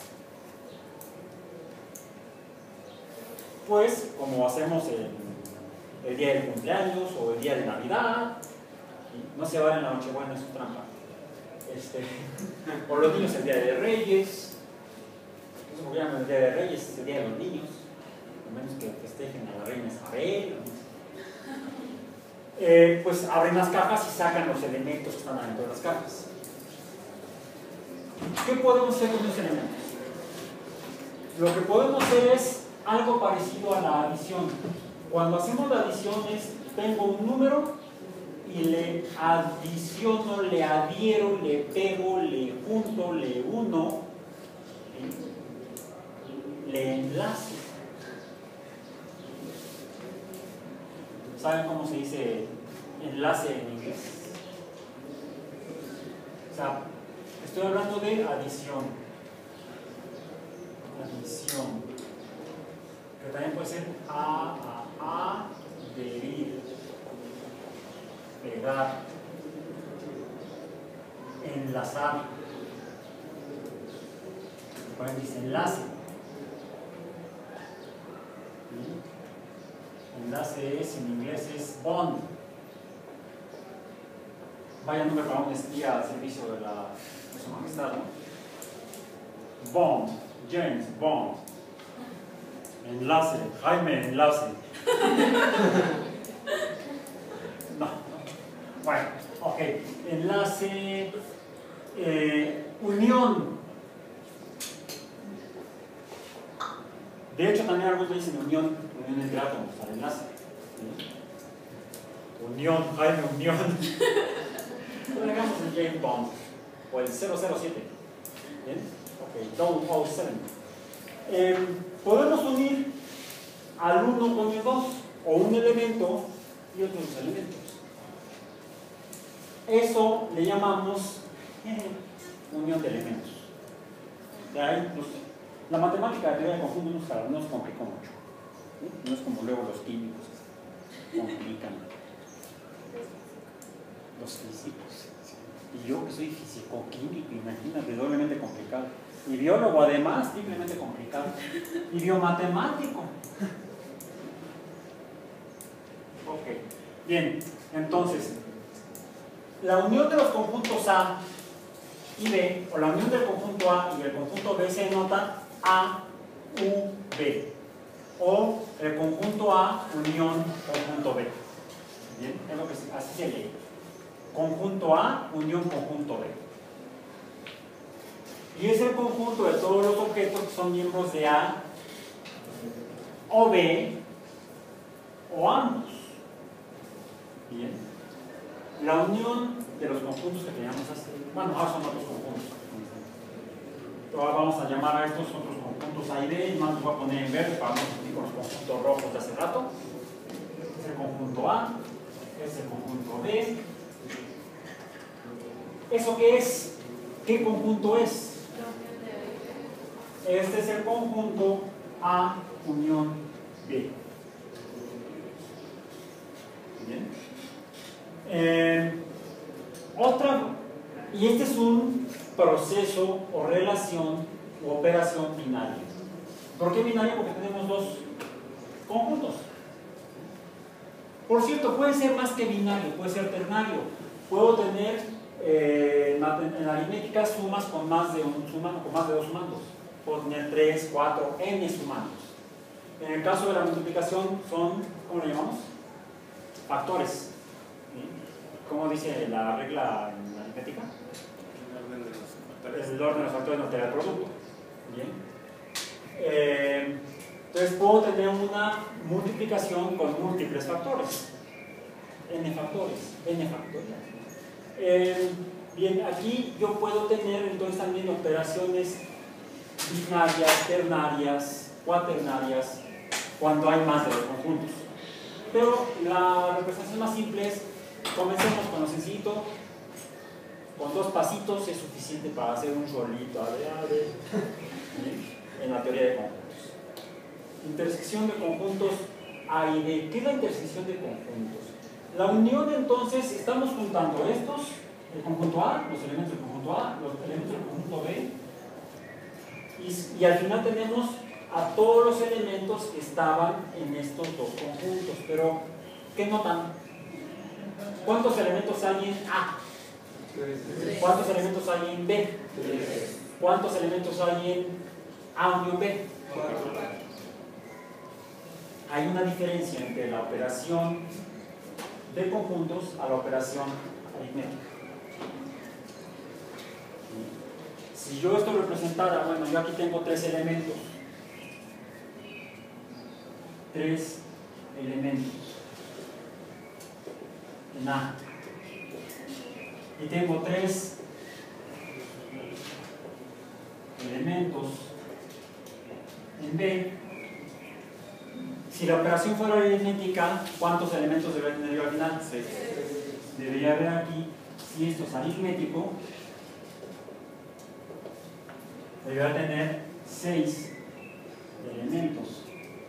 Pues, como hacemos el, el día del cumpleaños o el día de Navidad, no se vale en la Nochebuena, es su trampa. Este, por los niños el día de Reyes, no sé por qué llaman el día de Reyes, es el día de los niños, a menos que festejen a la reina Isabel. Eh, pues abren las cajas y sacan los elementos que están adentro de las cajas. ¿Qué podemos hacer con esos elementos? Lo que podemos hacer es algo parecido a la adición. Cuando hacemos la adición es, tengo un número y le adiciono, le adhiero, le pego, le junto, le uno, ¿sí? Le enlazo. ¿Saben cómo se dice enlace en inglés? O sea, estoy hablando de adición. Adición. Que también puede ser a, a, a, adherir, pegar, enlazar. Pueden decir enlace. ¿Sí? Enlace es, en inglés es bond. Vaya nombre para un espía al servicio de, la, de su majestad, ¿no? Bond, James Bond. Enlace, Jaime, enlace. No. Bueno, ok. Enlace, eh, unión. De hecho, también algunos dicen unión, unión entre átomos, al enlace. ¿Sí? Unión, Jaime, unión. Bueno, hagamos el James Bond o el cero cero siete. ¿Bien? Ok, double oh seven. Eh, podemos unir al uno con el dos, o un elemento y otros elementos. Eso le llamamos eh, unión de elementos. De ahí, pues, la matemática de teoría de conjunto nos, nos complicó mucho. ¿Sí? No es como luego los químicos complican. Los físicos. Y yo que soy físico-químico, imagínate, doblemente complicado. Y biólogo además, triplemente complicado. Y biomatemático. Ok. Bien, entonces, la unión de los conjuntos A y B, o la unión del conjunto A y el conjunto B, se denota A, U, B. O el conjunto A, unión, conjunto B. Bien, es lo que así se lee. Conjunto A, unión, conjunto B. Y es el conjunto de todos los objetos que son miembros de A o B o ambos. Bien. La unión de los conjuntos que teníamos así. Bueno, ahora son otros conjuntos. Ahora vamos a llamar a estos otros conjuntos A y B, y más los voy a poner en verde para no confundir con los conjuntos rojos de hace rato. Es el conjunto A, es el conjunto B. ¿Eso qué es? ¿Qué conjunto es? Este es el conjunto A unión B. Bien. Eh, otra, y este es un proceso o relación o operación binaria. ¿Por qué binaria? Porque tenemos dos conjuntos. Por cierto, puede ser más que binario, puede ser ternario. Puedo tener eh, en la aritmética sumas con más de un sumando, con más de dos sumandos. Puedo tener tres, cuatro, n sumandos. En el caso de la multiplicación son, ¿cómo le llamamos? Factores. ¿Sí? ¿Cómo dice la regla en la aritmética? El orden de los factores. El orden de los factores no altera el producto. Bien. Eh, entonces puedo tener una multiplicación con múltiples factores. N factores. N factorial. Eh, bien, aquí yo puedo tener entonces también operaciones binarias, ternarias, cuaternarias, cuando hay más de dos conjuntos. Pero la representación más simple es, comencemos con lo sencillito, con dos pasitos es suficiente para hacer un solito, a ver, a ver, en la teoría de conjuntos. Intersección de conjuntos A y B. ¿Qué es la intersección de conjuntos? La unión, entonces, estamos juntando estos, el conjunto A, los elementos del conjunto A, los elementos del conjunto B, y, y al final tenemos a todos los elementos que estaban en estos dos conjuntos. Pero, ¿qué notan? ¿Cuántos elementos hay en A? ¿Cuántos elementos hay en B? ¿Cuántos elementos hay en A unión B? Hay una diferencia entre la operación de conjuntos a la operación aritmética. Si yo esto representara, bueno, yo aquí tengo tres elementos. Tres elementos en A. Y tengo tres elementos en B. Si la operación fuera aritmética, ¿cuántos elementos debería tener yo al final? Seis. Debería haber aquí, si esto es aritmético, debería tener seis elementos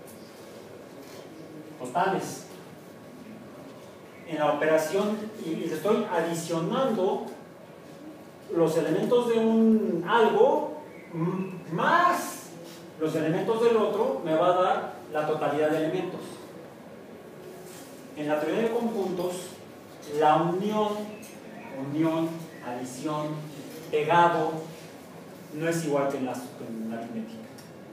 totales. En la operación, y estoy adicionando los elementos de un algo más los elementos del otro, me va a dar la totalidad de elementos. En la teoría de conjuntos, la unión, unión, adición, pegado, no es igual que en la, en la aritmética.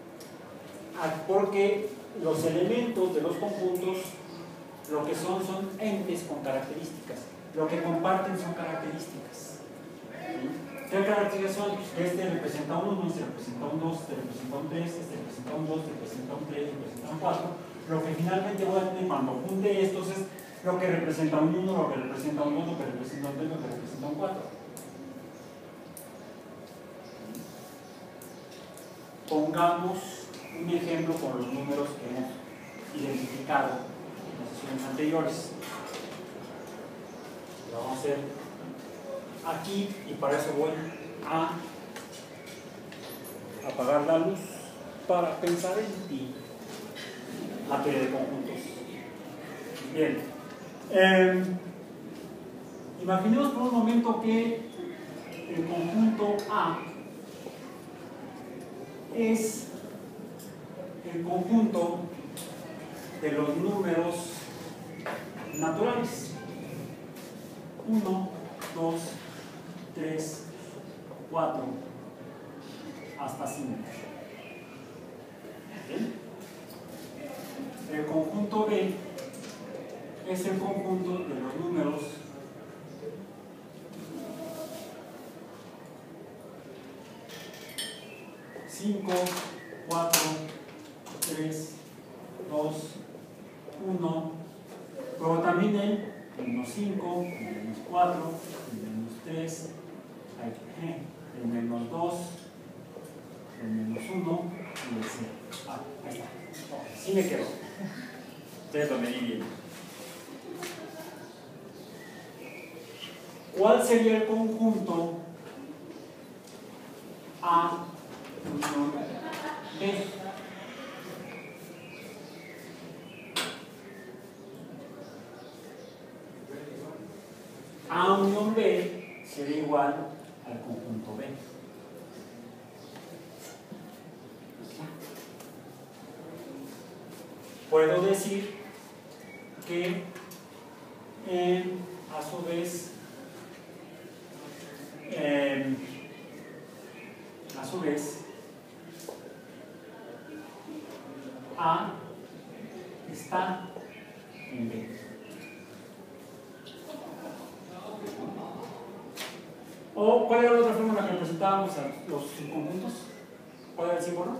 Porque los elementos de los conjuntos lo que son son entes con características. Lo que comparten son características. ¿Sí? ¿Qué características son? Este representa un uno, este representa un dos, este representa un tres, este representa un dos, este representa un tres, este representa un cuatro. Lo que finalmente voy a tener cuando junte estos es lo que representa un uno, lo que representa un dos, lo que representa un tres, lo que representa un cuatro. Pongamos un ejemplo con los números que hemos identificado en las sesiones anteriores. Lo vamos a hacer aquí y para eso voy a apagar la luz para pensar en ti. Materia de conjuntos. Bien. Eh, imaginemos por un momento que el conjunto A es el conjunto de los números naturales. uno, dos, tres, cuatro, hasta cinco. ¿Bien? El conjunto B es el conjunto de los números cinco, cuatro, tres, dos, uno, luego también el menos cinco, el menos cuatro, el menos tres, el menos dos, el menos uno y el cero. Ah, ahí está. Oh, sí me quedo. Ustedes lo medí bien. ¿Cuál sería el conjunto A unión B? A unión B sería igual al conjunto B. Puedo decir que eh, a su vez eh, a su vez A está en B. ¿O cuál era la otra forma en la que representábamos a los subconjuntos? ¿Cuál era el símbolo?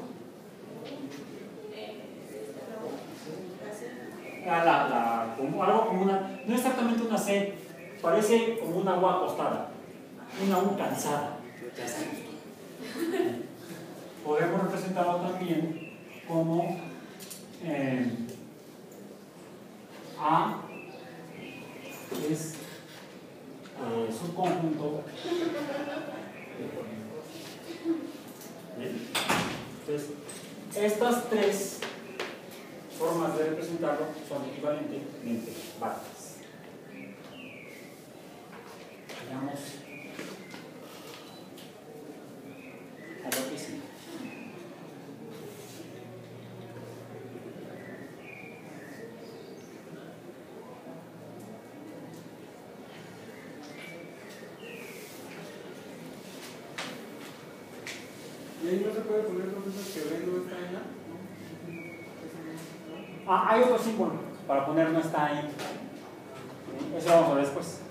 La, la, como, algo como una, no exactamente una C, parece como una U acostada, una U cansada. Podemos representarlo también como eh, A es eh, subconjunto. Bien. Entonces, estas tres formas de representarlo son equivalentemente válidas. Veamos a lo que sigue. ¿Y ahí no se puede poner profesor que B no está en A? Ah, hay otro símbolo para poner no está ahí. Eso vamos a ver después.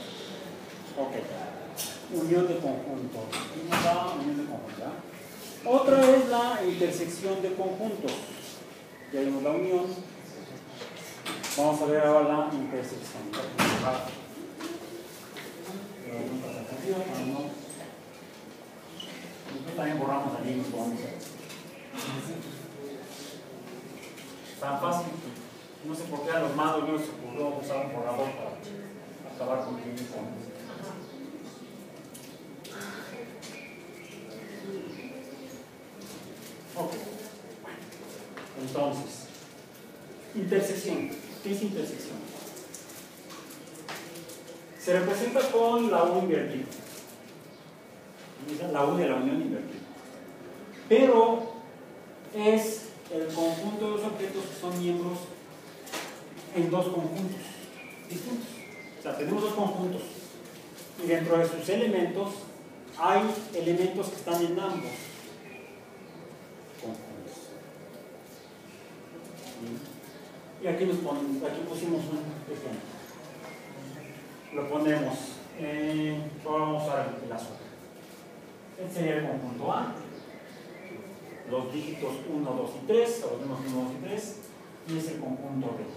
Ok. Unión de conjuntos. La unión de conjuntos. ¿Ya? Otra es la intersección de conjuntos. Ya vimos la unión. Vamos a ver ahora la intersección. También borramos al inicio. Tan fácil. No sé por qué a los magos no se ocurrió usar un borrador para acabar con el inicio. Ok. Entonces, intersección. ¿Qué es intersección? Se representa con la U invertida. La U de la unión invertida. Pero es el conjunto de los objetos que son miembros en dos conjuntos distintos. O sea, tenemos dos conjuntos y dentro de sus elementos hay elementos que están en ambos conjuntos. Y aquí, nos ponemos, aquí pusimos un ejemplo. Lo ponemos, eh, vamos a usar el azul. Este sería el conjunto A, los dígitos uno, dos y tres, o los números uno, dos y tres, y es el conjunto B.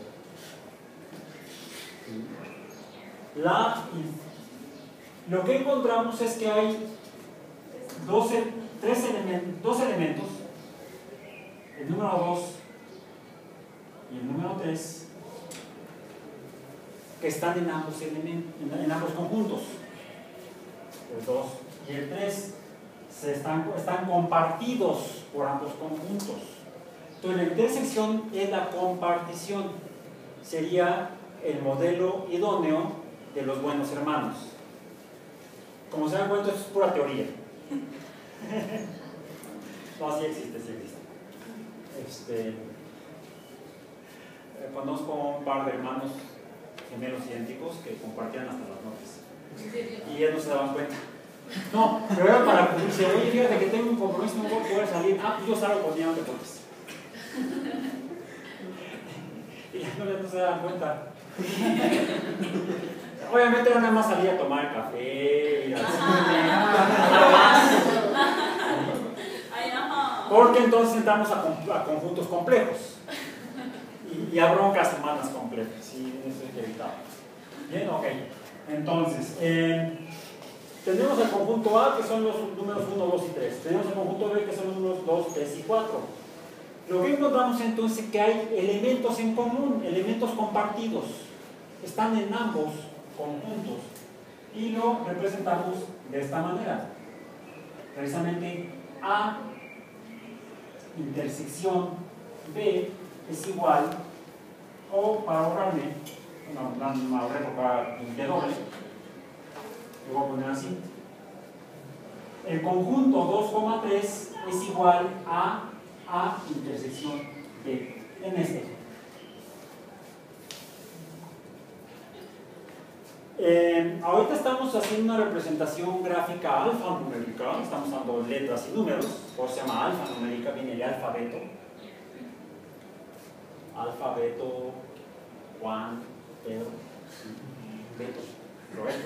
La, lo que encontramos es que hay dos, tres elementos, dos elementos, el número dos y el número tres, que están en ambos elementos, en, en ambos conjuntos. El dos y el tres se están, están compartidos por ambos conjuntos. Entonces la intersección es la compartición, sería el modelo idóneo de los buenos hermanos. Como se dan cuenta, esto es pura teoría. No, sí existe, sí existe. Este, eh, conozco un par de hermanos gemelos idénticos que compartían hasta las noches. Y ellos no se daban cuenta. No, pero era para cumplirse. Oye, fíjate que tengo un compromiso, no voy a poder salir. Ah, pues yo salgo con no te preocupes. Y ya no, no se daban cuenta. Obviamente era nada más salir a tomar café, ir al cine, nada más. Porque entonces entramos a, a conjuntos complejos. Y, y a broncas humanas complejas. Y eso es evitado. Bien, ok. Entonces, eh, tenemos el conjunto A, que son los números uno, dos y tres. Tenemos el conjunto B, que son los números dos, tres y cuatro. Lo que encontramos entonces es que hay elementos en común, elementos compartidos. Están en ambos conjuntos. Y lo representamos de esta manera. Precisamente A intersección B es igual, o para ahorrarme, no, no me ahorré porque de doble, lo voy a poner así. El conjunto dos coma tres es igual a A intersección B, en este. Eh, ahorita estamos haciendo una representación gráfica alfanumérica, estamos dando letras y números, por eso se llama alfanumérica, viene de alfabeto. Alfabeto, Juan, Pedro, Beto, Roberto.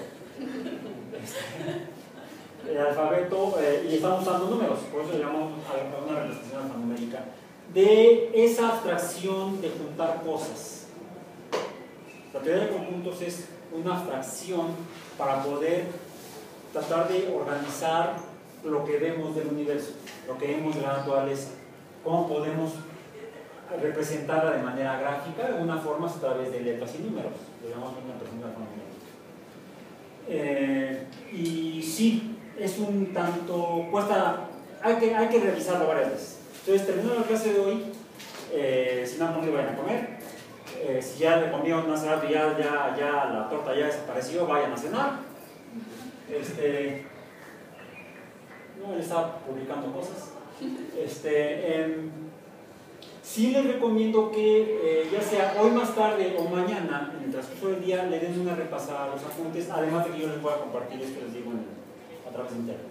Este, el alfabeto, eh, y estamos usando números, por eso llamamos a una representación alfanumérica, de esa abstracción de juntar cosas. La teoría de conjuntos es una abstracción para poder tratar de organizar lo que vemos del universo, lo que vemos de la naturaleza, cómo podemos representarla de manera gráfica, de alguna forma a través de letras y números, digamos una representación numérica. Eh, y sí, es un tanto, cuesta, hay que, hay que revisarlo varias veces. Entonces, terminando la clase de hoy, eh, si no, no le vayan a comer. Eh, si ya le comieron hace rato y ya, ya, ya la torta ya desapareció, vayan a cenar. Este, no, él está publicando cosas. Este, eh, sí les recomiendo que eh, ya sea hoy más tarde o mañana, en el transcurso del día, le den una repasada a los apuntes, además de que yo les voy a compartir esto, les digo, en, a través de internet.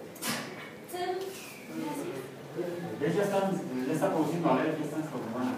Ya están, ya está produciendo, a ver, ya están programando.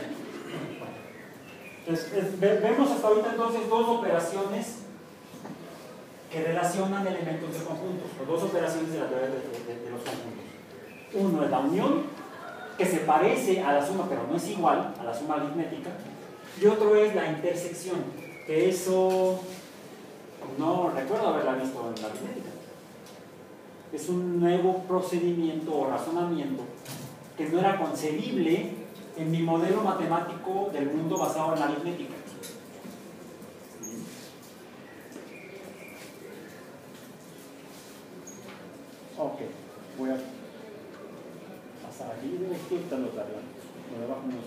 Entonces, es, ve, vemos hasta ahorita entonces dos operaciones que relacionan elementos de conjuntos, o dos operaciones de la teoría de, de, de los conjuntos. Uno es la unión, que se parece a la suma, pero no es igual a la suma aritmética, y otro es la intersección, que eso no recuerdo haberla visto en la aritmética. Es un nuevo procedimiento o razonamiento que no era concebible en mi modelo matemático del mundo basado en la aritmética. Ok, voy a pasar aquí, debo estar quitando la de abajo no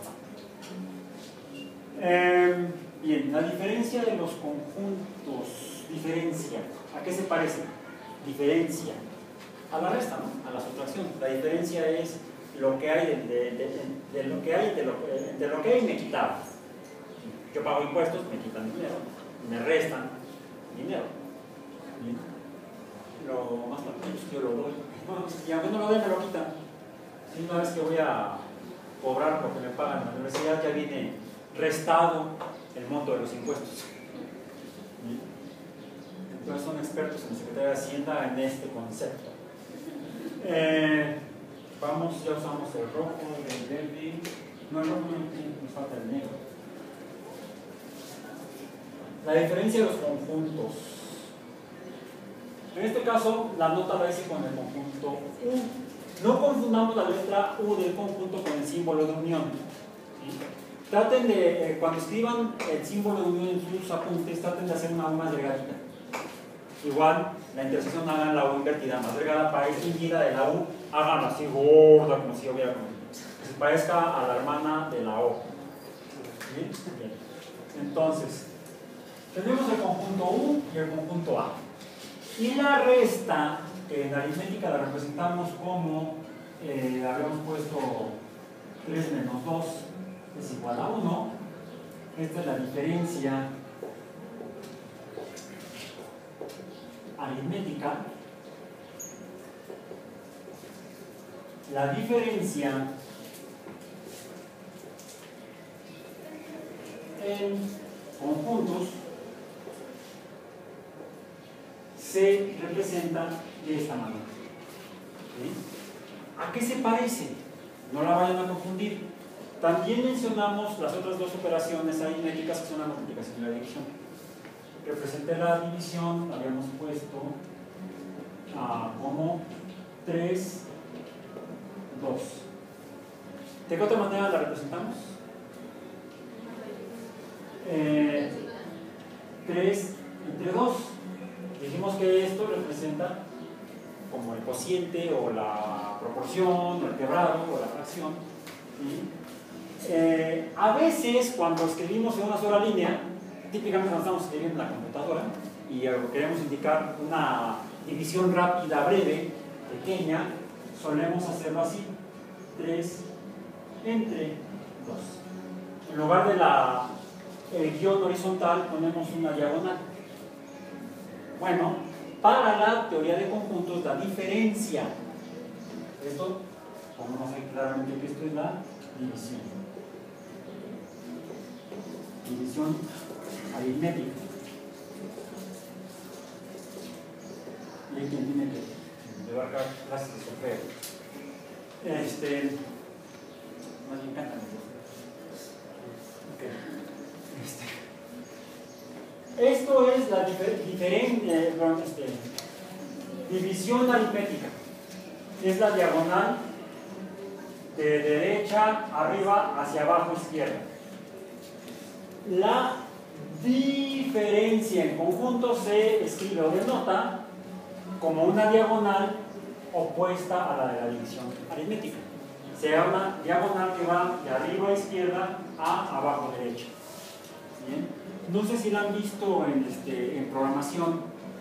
es importante. Eh, bien, la diferencia de los conjuntos, diferencia, ¿a qué se parece? Diferencia a la resta, ¿no? A la sustracción. La diferencia es lo que hay de, de, de, de lo que hay de lo, de lo que hay me quitaban. Yo pago impuestos, me quitan dinero, me restan dinero. ¿Bien? lo más práctico es que yo lo doy. Bueno, y aunque no lo doy, me lo quitan. Si una vez que voy a cobrar lo que me pagan en la universidad, ya viene restado el monto de los impuestos. Entonces son expertos en la Secretaría de Hacienda en este concepto. Eh, vamos, ya usamos el rojo, el verde. No, el rojo no, nos falta el negro. La diferencia de los conjuntos. En este caso, la nota la hice con el conjunto U. No confundamos la letra U del conjunto con el símbolo de unión. ¿Sí? Traten de, eh, cuando escriban el símbolo de unión en sus apuntes, traten de hacer una U más delgadita. Igual, la intersección hagan la U invertida más delgada para distinguirla de la U, hagan así gorda, como si hubiera, que se parezca a la hermana de la O. ¿Sí? Bien. Entonces, tenemos el conjunto U y el conjunto A. Y la resta, que en aritmética la representamos como, eh, habíamos puesto tres menos dos es igual a uno. Esta es la diferencia aritmética. La diferencia en conjuntos se representa de esta manera. ¿Sí? ¿A qué se parece? No la vayan a confundir. También mencionamos las otras dos operaciones aritméticas que son la multiplicación y la división. Representé la división, la habíamos puesto ah, como tres, dos. ¿De qué otra manera la representamos? Eh, tres entre dos. Dijimos que esto representa como el cociente o la proporción o el quebrado o la fracción. ¿Sí? Eh, a veces cuando escribimos en una sola línea, típicamente cuando estamos escribiendo en la computadora y queremos indicar una división rápida, breve, pequeña, solemos hacerlo así: tres entre dos. En lugar de la el guión horizontal ponemos una diagonal. Bueno, para la teoría de conjuntos, la diferencia, esto, ponemos ahí claramente que esto es la división. División aritmética. Y hay quien tiene que llevar clases de solfeo. Este, más me encantan. Okay. Este. Esto es la difer diferente, eh, este, división aritmética. Es la diagonal de derecha arriba hacia abajo izquierda. La diferencia en conjunto se escribe o denota como una diagonal opuesta a la de la división aritmética. Se llama diagonal que va de arriba a izquierda a abajo derecha. ¿Bien? No sé si la han visto en, este, en programación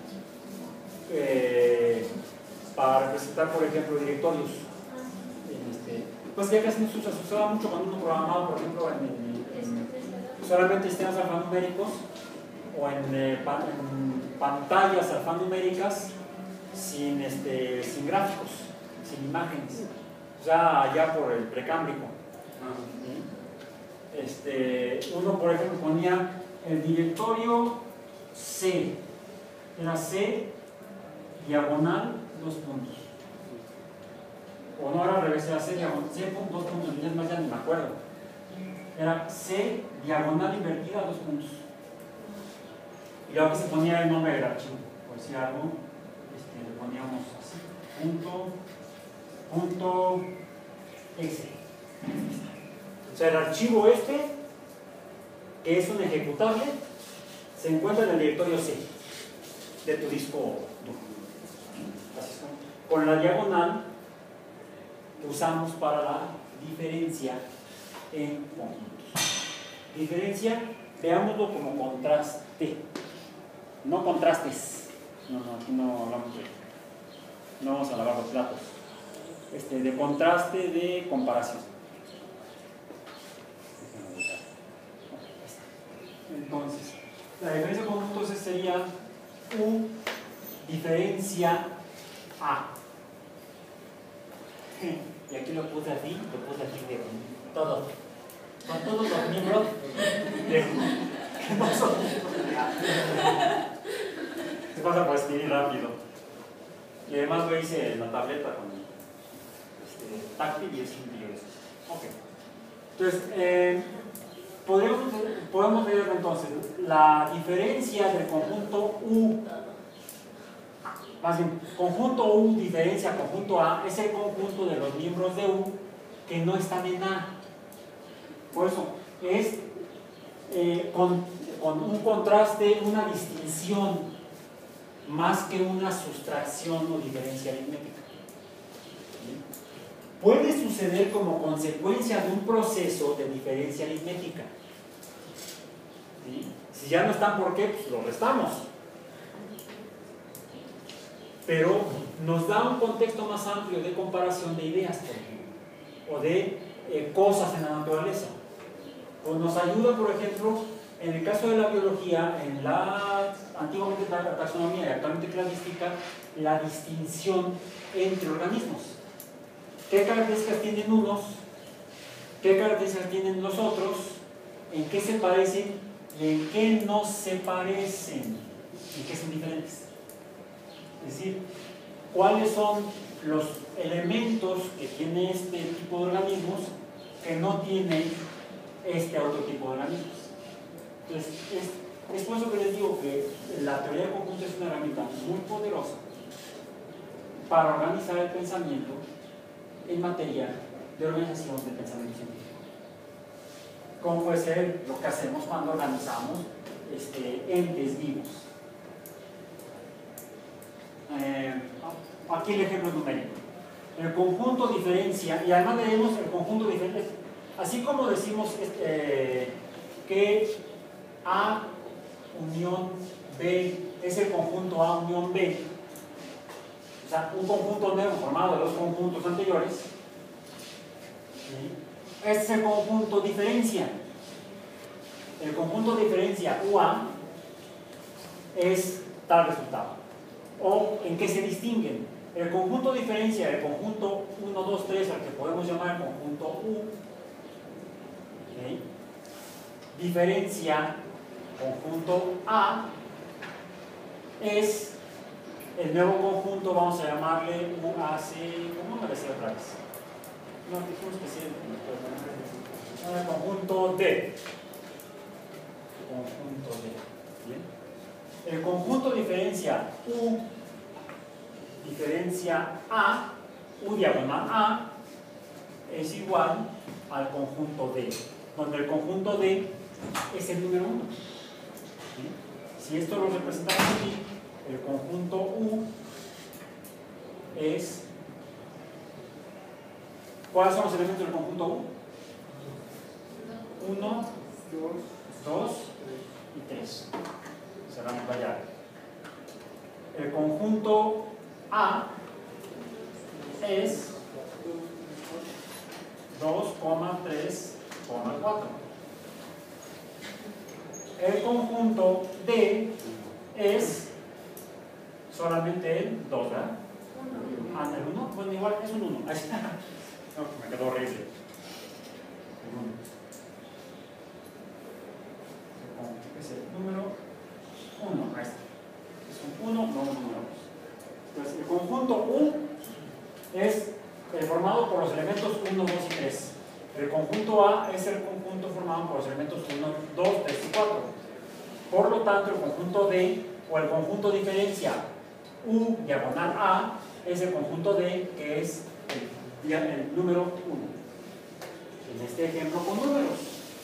eh, para representar, por ejemplo, directorios. En este, pues ya casi no se usa, se usaba mucho cuando uno programaba, por ejemplo, en, en, en solamente sistemas alfanuméricos o en, eh, pan, en pantallas alfanuméricas sin, este, sin gráficos, sin imágenes, ya, ya por el precámbrico. ¿Sí? Este, uno, por ejemplo, ponía el directorio C, era C diagonal dos puntos, o no era al revés, era C diagonal, C dos puntos, es más, ya ni me acuerdo, era C diagonal invertida dos puntos, y luego que se ponía el nombre del archivo, por si algo, este, le poníamos así, punto, punto, exe. O sea, el archivo este, que es un ejecutable, se encuentra en el directorio C de tu disco duro. Así es como, con la diagonal que usamos para la diferencia en conjuntos. Diferencia, veámoslo como contraste, no contrastes. No, no, aquí no hablamos de, no vamos a lavar los platos. Este, de contraste, de comparación. Entonces, la diferencia con conjuntos sería U diferencia A. Y aquí lo puse así, lo puse así de todo. Son todos los miembros de que no son miembros de A. Se pasa por escribir rápido. Y además lo hice en la tableta con este, táctil y es un lío eso. Ok. Entonces, eh, podemos, podemos ver entonces la diferencia del conjunto U. Más bien, conjunto U diferencia conjunto A es el conjunto de los miembros de U que no están en A. Por eso, es eh, con, con un contraste, una distinción, más que una sustracción o diferencia aritmética. Puede suceder como consecuencia de un proceso de diferencia aritmética. ¿Sí? Si ya no están, ¿por qué? Pues lo restamos. Pero nos da un contexto más amplio de comparación de ideas, por ejemplo, o de eh, cosas en la naturaleza. Pues nos ayuda, por ejemplo, en el caso de la biología, en la antiguamente la taxonomía y actualmente cladística, la distinción entre organismos. ¿Qué características tienen unos? ¿Qué características tienen los otros? ¿En qué se parecen? ¿Y en qué no se parecen? ¿En qué son diferentes? Es decir, ¿cuáles son los elementos que tiene este tipo de organismos que no tiene este otro tipo de organismos? Entonces, es, es por eso que les digo que la teoría del conjunto es una herramienta muy poderosa para organizar el pensamiento en materia de organización del pensamiento científico. Como puede ser lo que hacemos cuando organizamos este, entes vivos. Eh, aquí el ejemplo numérico. El conjunto diferencia, y además leemos el conjunto diferente, así como decimos este, que A unión B es el conjunto A unión B, o sea, un conjunto negro formado de dos conjuntos anteriores. ¿Sí? Este es el conjunto diferencia. El conjunto diferencia U A es tal resultado. ¿O en qué se distinguen? El conjunto diferencia del conjunto uno, dos, tres, al que podemos llamar el conjunto U. ¿Sí? Diferencia conjunto A es el nuevo conjunto, vamos a llamarle U A C, ¿cómo me decía otra vez? No, dijimos que sí, el conjunto D. Conjunto D. ¿Bien? El conjunto diferencia U, diferencia A, U diagonal A, es igual al conjunto D, donde el conjunto D es el número uno. ¿Sí? Si esto lo representamos aquí, el conjunto U es... ¿Cuáles son los elementos del conjunto U? uno, dos y tres. Cerramos la llave. El conjunto A es dos, tres, cuatro. El conjunto D es solamente el dos, ¿verdad? Ah, el uno, bueno, igual es un uno. No, me quedó horrible. El uno. Es el número uno. Ahí está. Es un uno, no un número dos. Entonces, el conjunto U es eh, formado por los elementos uno, dos y tres. El conjunto A es el conjunto formado por los elementos uno, dos, tres y cuatro. Por lo tanto, el conjunto D o el conjunto diferencia U diagonal A es el conjunto D, que es el, el número uno. En este ejemplo con números.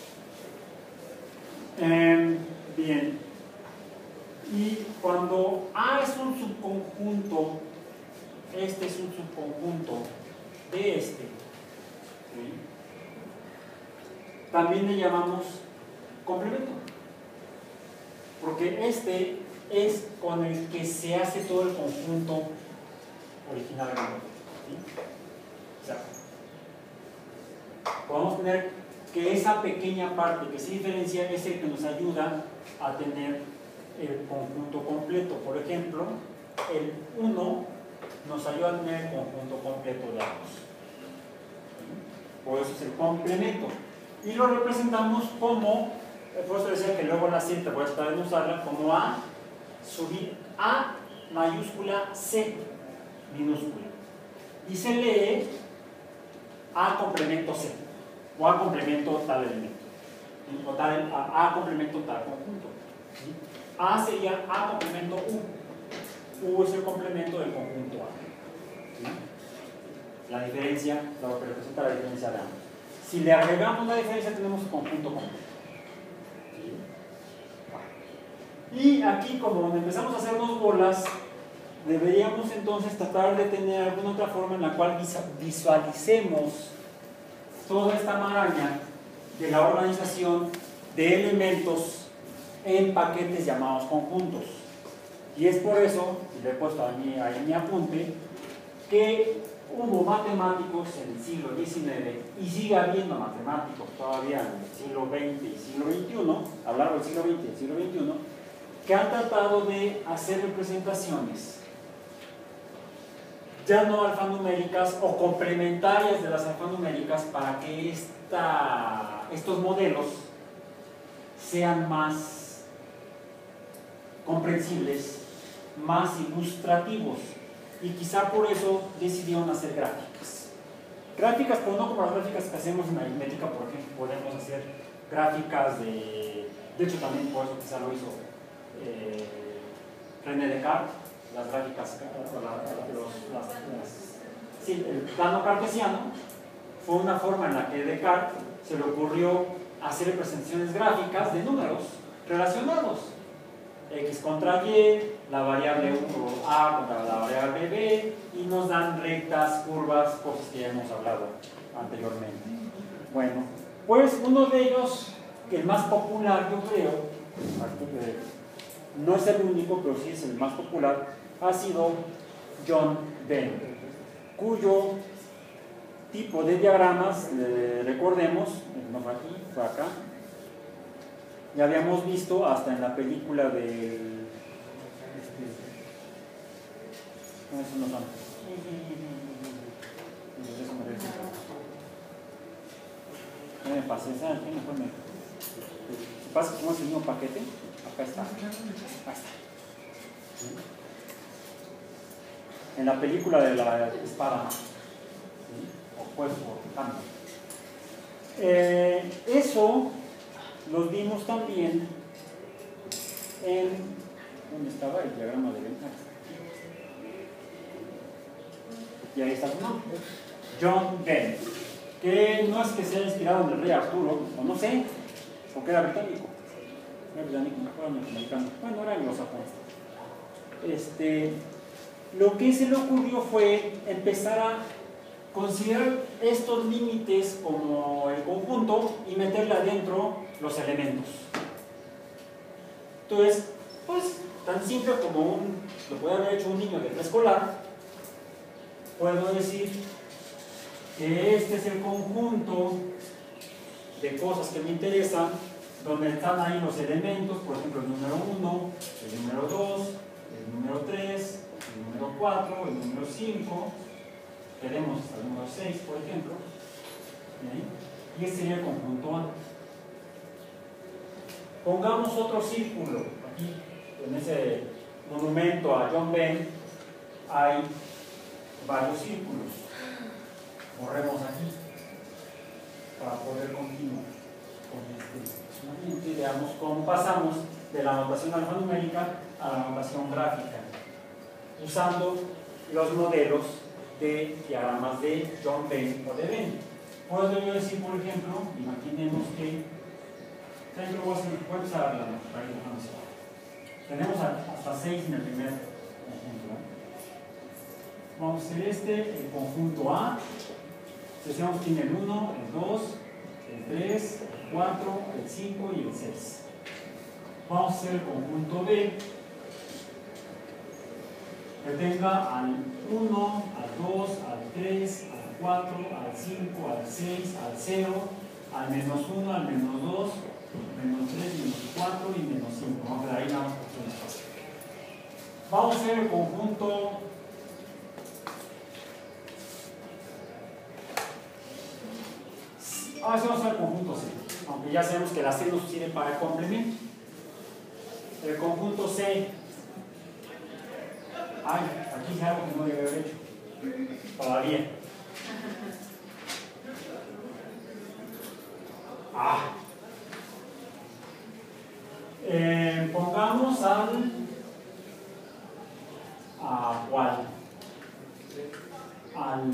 Eh, bien. Y cuando A es un subconjunto, este es un subconjunto de este, ¿sí? También le llamamos complemento, porque este es con el que se hace todo el conjunto original, ¿sí? O sea, podemos tener que esa pequeña parte que se diferencia es el que nos ayuda a tener el conjunto completo. Por ejemplo, el uno nos ayuda a tener el conjunto completo de ambos. Por eso es el complemento. Y lo representamos como, por eso decía que luego la siete voy a estar en usarla, como A, subir A mayúscula C minúscula. Y se lee A complemento C, o A complemento tal elemento, o tal, A, A complemento tal conjunto. A sería A complemento U. U es el complemento del conjunto A. La diferencia, lo que representa la diferencia de ambos. Si le agregamos la diferencia, tenemos el conjunto completo. Y aquí, como empezamos a hacernos bolas, deberíamos entonces tratar de tener alguna otra forma en la cual visualicemos toda esta maraña de la organización de elementos en paquetes llamados conjuntos. Y es por eso, y le he puesto ahí en mi apunte, que hubo matemáticos en el siglo diecinueve y sigue habiendo matemáticos todavía en el siglo veinte y siglo veintiuno, a lo largo del siglo veinte y el siglo veintiuno, que han tratado de hacer representaciones ya no alfanuméricas o complementarias de las alfanuméricas para que esta, estos modelos sean más comprensibles, más ilustrativos, y quizá por eso decidieron hacer gráficas. Gráficas, pero no como las gráficas que hacemos en aritmética, por ejemplo, podemos hacer gráficas de... De hecho, también por eso quizá lo hizo eh, René Descartes, las gráficas, los, las, las, sí, el plano cartesiano fue una forma en la que Descartes se le ocurrió hacer representaciones gráficas de números relacionados. X contra Y, la variable A contra la variable B, y nos dan rectas, curvas, cosas que ya hemos hablado anteriormente. Bueno, pues uno de ellos, que el más popular yo creo, no es el único, pero sí es el más popular, ha sido John Venn, cuyo tipo de diagramas, eh, recordemos, no fue aquí, fue acá, ya habíamos visto hasta en la película del... No, eso no son. No me pasé, ¿sabes qué? Mejor me... Si pasa que es el mismo paquete, acá está. Acá está. En la película de la espada, ¿sí? Opuesto, cambio. Eh, eso los vimos también en... ¿Dónde estaba el diagrama de ventaja? Y ahí está su nombre, John Venn, que no es que sea inspirado en el rey Arturo, o no sé, porque era británico, era británico, no era norteamericano, bueno, era anglosajón. Este, lo que se le ocurrió fue empezar a considerar estos límites como el conjunto y meterle adentro los elementos. Entonces, pues, tan simple como un, lo puede haber hecho un niño de preescolar, puedo decir que este es el conjunto de cosas que me interesan, donde están ahí los elementos, por ejemplo, el número uno, el número dos, el número tres, el número cuatro, el número cinco, tenemos hasta el número seis, por ejemplo, ¿sí? Y este sería el conjunto A. Pongamos otro círculo, aquí, en ese monumento a John Venn, hay varios círculos. Borremos aquí para poder continuar con este. Y veamos cómo pasamos de la notación alfanumérica a la notación gráfica, usando los modelos de diagramas de John Venn o de Venn. Puedo yo decir, por ejemplo, imaginemos que, ¿saben qué voy a hacer? Voy a empezar a hablar para ir dejando. Tenemos hasta seis en el primer conjunto, ¿eh? Vamos a hacer este, el conjunto A. Decíamos que tiene el uno, el dos, el tres, el cuatro, el cinco y el seis. Vamos a hacer el conjunto B, que tenga al uno, al dos, al tres, al cuatro, al cinco, al seis, al cero, al menos uno, al menos dos, menos tres, menos cuatro y menos cinco. Vamos a ver ahí nada más por espacio. Vamos a hacer el conjunto Ahora sí vamos a hacer el conjunto C, aunque ya sabemos que la C nos sirve para el complemento. El conjunto C. Ay, aquí hice algo que no debe haber hecho. Todavía. Ah. Eh, pongamos al. ¿A cuál? Al.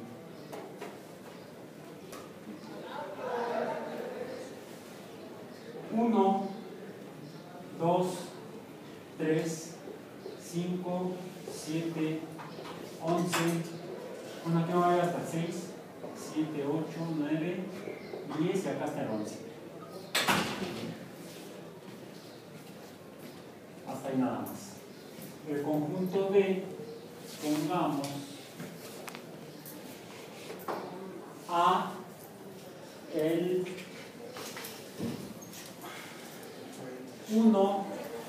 uno, dos, tres, cinco, siete, once, una que no vaya hasta el seis, siete, ocho, nueve, diez y acá hasta el once. Hasta ahí nada más. El conjunto B, pongamos a el uno,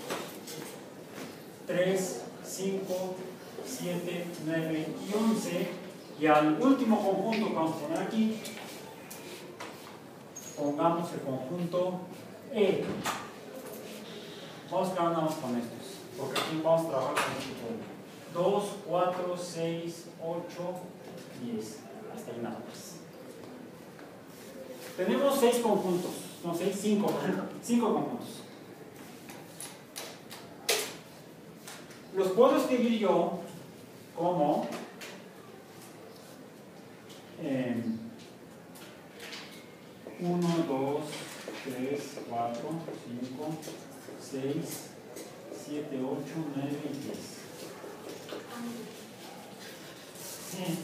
tres, cinco, siete, nueve y once, y al último conjunto que vamos a poner aquí, pongamos el conjunto E. Vamos a quedar nada más con estos, porque aquí vamos a trabajar con este dos, cuatro, seis, ocho, diez, hasta ahí nada más. Tenemos seis conjuntos, no seis, cinco, cinco conjuntos. Los puedo escribir yo como eh, uno, dos, tres, cuatro, cinco, seis, siete, ocho, nueve y diez. Sí.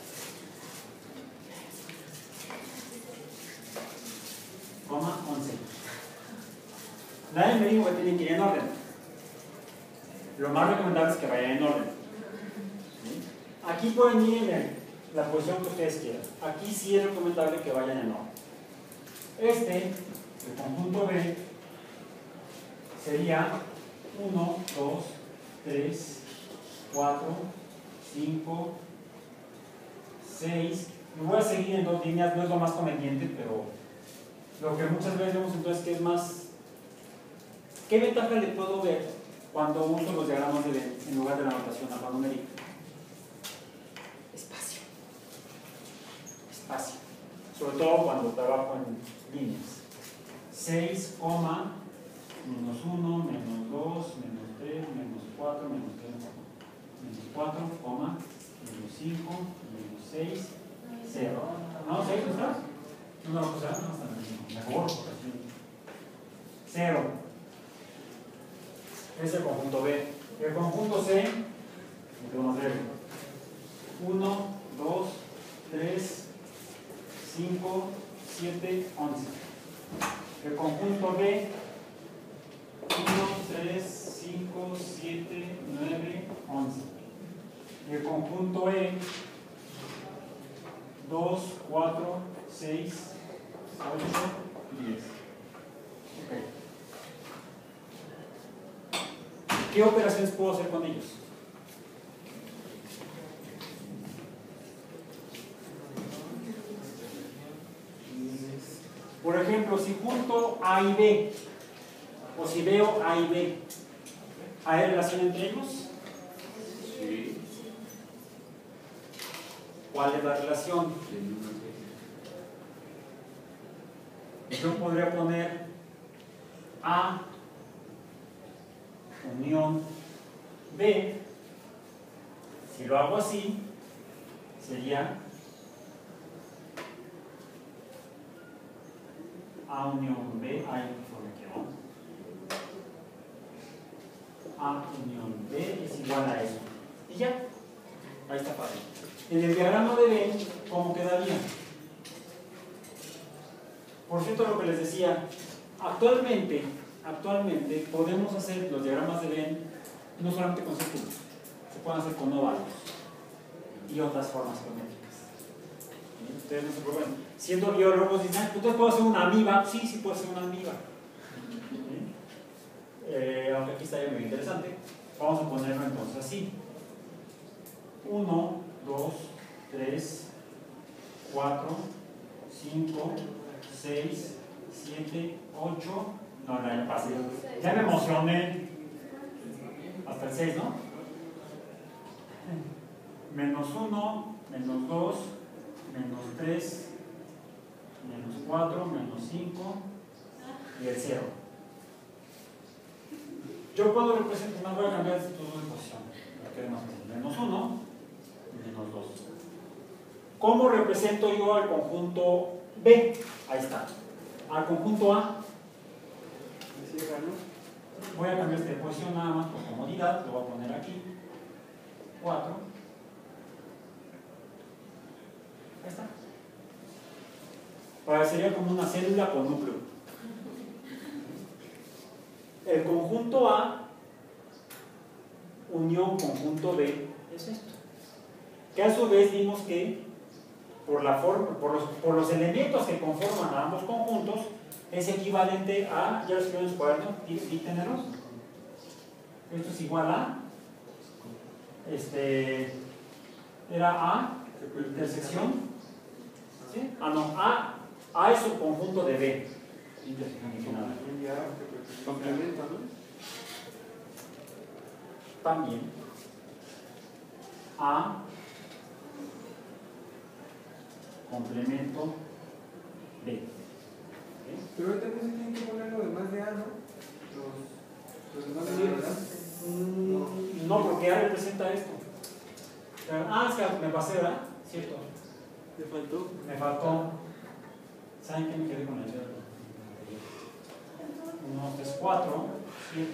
Coma once. Nadie me dijo que tienen que ir en orden. Lo más recomendable es que vayan en orden. ¿Sí? Aquí pueden ir en la posición que ustedes quieran. Aquí sí es recomendable que vayan en orden. Este, el conjunto B, sería uno, dos, tres, cuatro, cinco, seis. Me voy a seguir en dos líneas, no es lo más conveniente, pero lo que muchas veces vemos entonces que es más. ¿Qué ventaja le puedo ver cuando uso los diagramas de Venn en lugar de la notación alfanumérica? Espacio. Espacio. Sobre todo cuando trabajo en líneas. seis, menos uno, menos dos, menos tres, menos cuatro, menos tres, menos cuatro, menos cinco, menos seis, cero. ¿No? ¿seis no está? No, no, o sea, no está mejor. cero. Es el conjunto B. El conjunto C, vamos a ver, uno, dos, tres, cinco, siete, once. El conjunto B, uno, tres, cinco, siete, nueve, once. El conjunto E, dos, cuatro, seis, ocho, diez. Ok. ¿Qué operaciones puedo hacer con ellos? Por ejemplo, si junto A y B, o si veo A y B, ¿hay relación entre ellos? Sí. ¿Cuál es la relación? Yo podría poner A unión B. Si lo hago así, sería A unión B. Ay, A unión B es igual a eso. Y ya. Ahí está fácil. En el diagrama de Venn, ¿cómo quedaría? Por cierto, lo que les decía, actualmente, actualmente podemos hacer los diagramas de Venn no solamente con círculos, se pueden hacer con óvalos y otras formas geométricas. Ustedes no se preocupen. Siendo biólogos, dicen, ¿ustedes pueden hacer una amiba? Sí, sí puede ser una amiba. Eh, aunque aquí está ya muy interesante, vamos a ponerlo entonces así: uno, dos, tres, cuatro, cinco, seis, siete, ocho. No, no, ya pasé. Ya me emocioné. Hasta el seis, ¿no? Menos uno, menos dos, menos tres, menos cuatro, menos cinco y el cero. Yo puedo representar, no voy a cambiar estos dos de posición. Menos uno y menos dos. ¿Cómo represento yo al conjunto B? Ahí está. Al conjunto A. Voy a cambiar esta posición nada más por comodidad. Lo voy a poner aquí. cuatro. Ahí está. Parecería como una célula con núcleo. El conjunto A unión conjunto B es esto. Que a su vez vimos que por, la forma, por, los, por los elementos que conforman a ambos conjuntos es equivalente a, ya lo escribí en su cuaderno, dítenelos. Esto es igual a, este, era A, intersección, ¿sí? Ah, no, A, A es un conjunto de B. Complemento, ¿no? También A complemento B. ¿Okay? Pero ahorita pues sí tienen que poner lo demás de A, ¿no? Los, los demás de A, ¿verdad? Mm, no, porque A representa esto. Ah, es que me pasé, ¿verdad? Cierto. ¿Te faltó? Me faltó. ¿Saben qué me quedé con el dedo? uno, tres, cuatro, siete,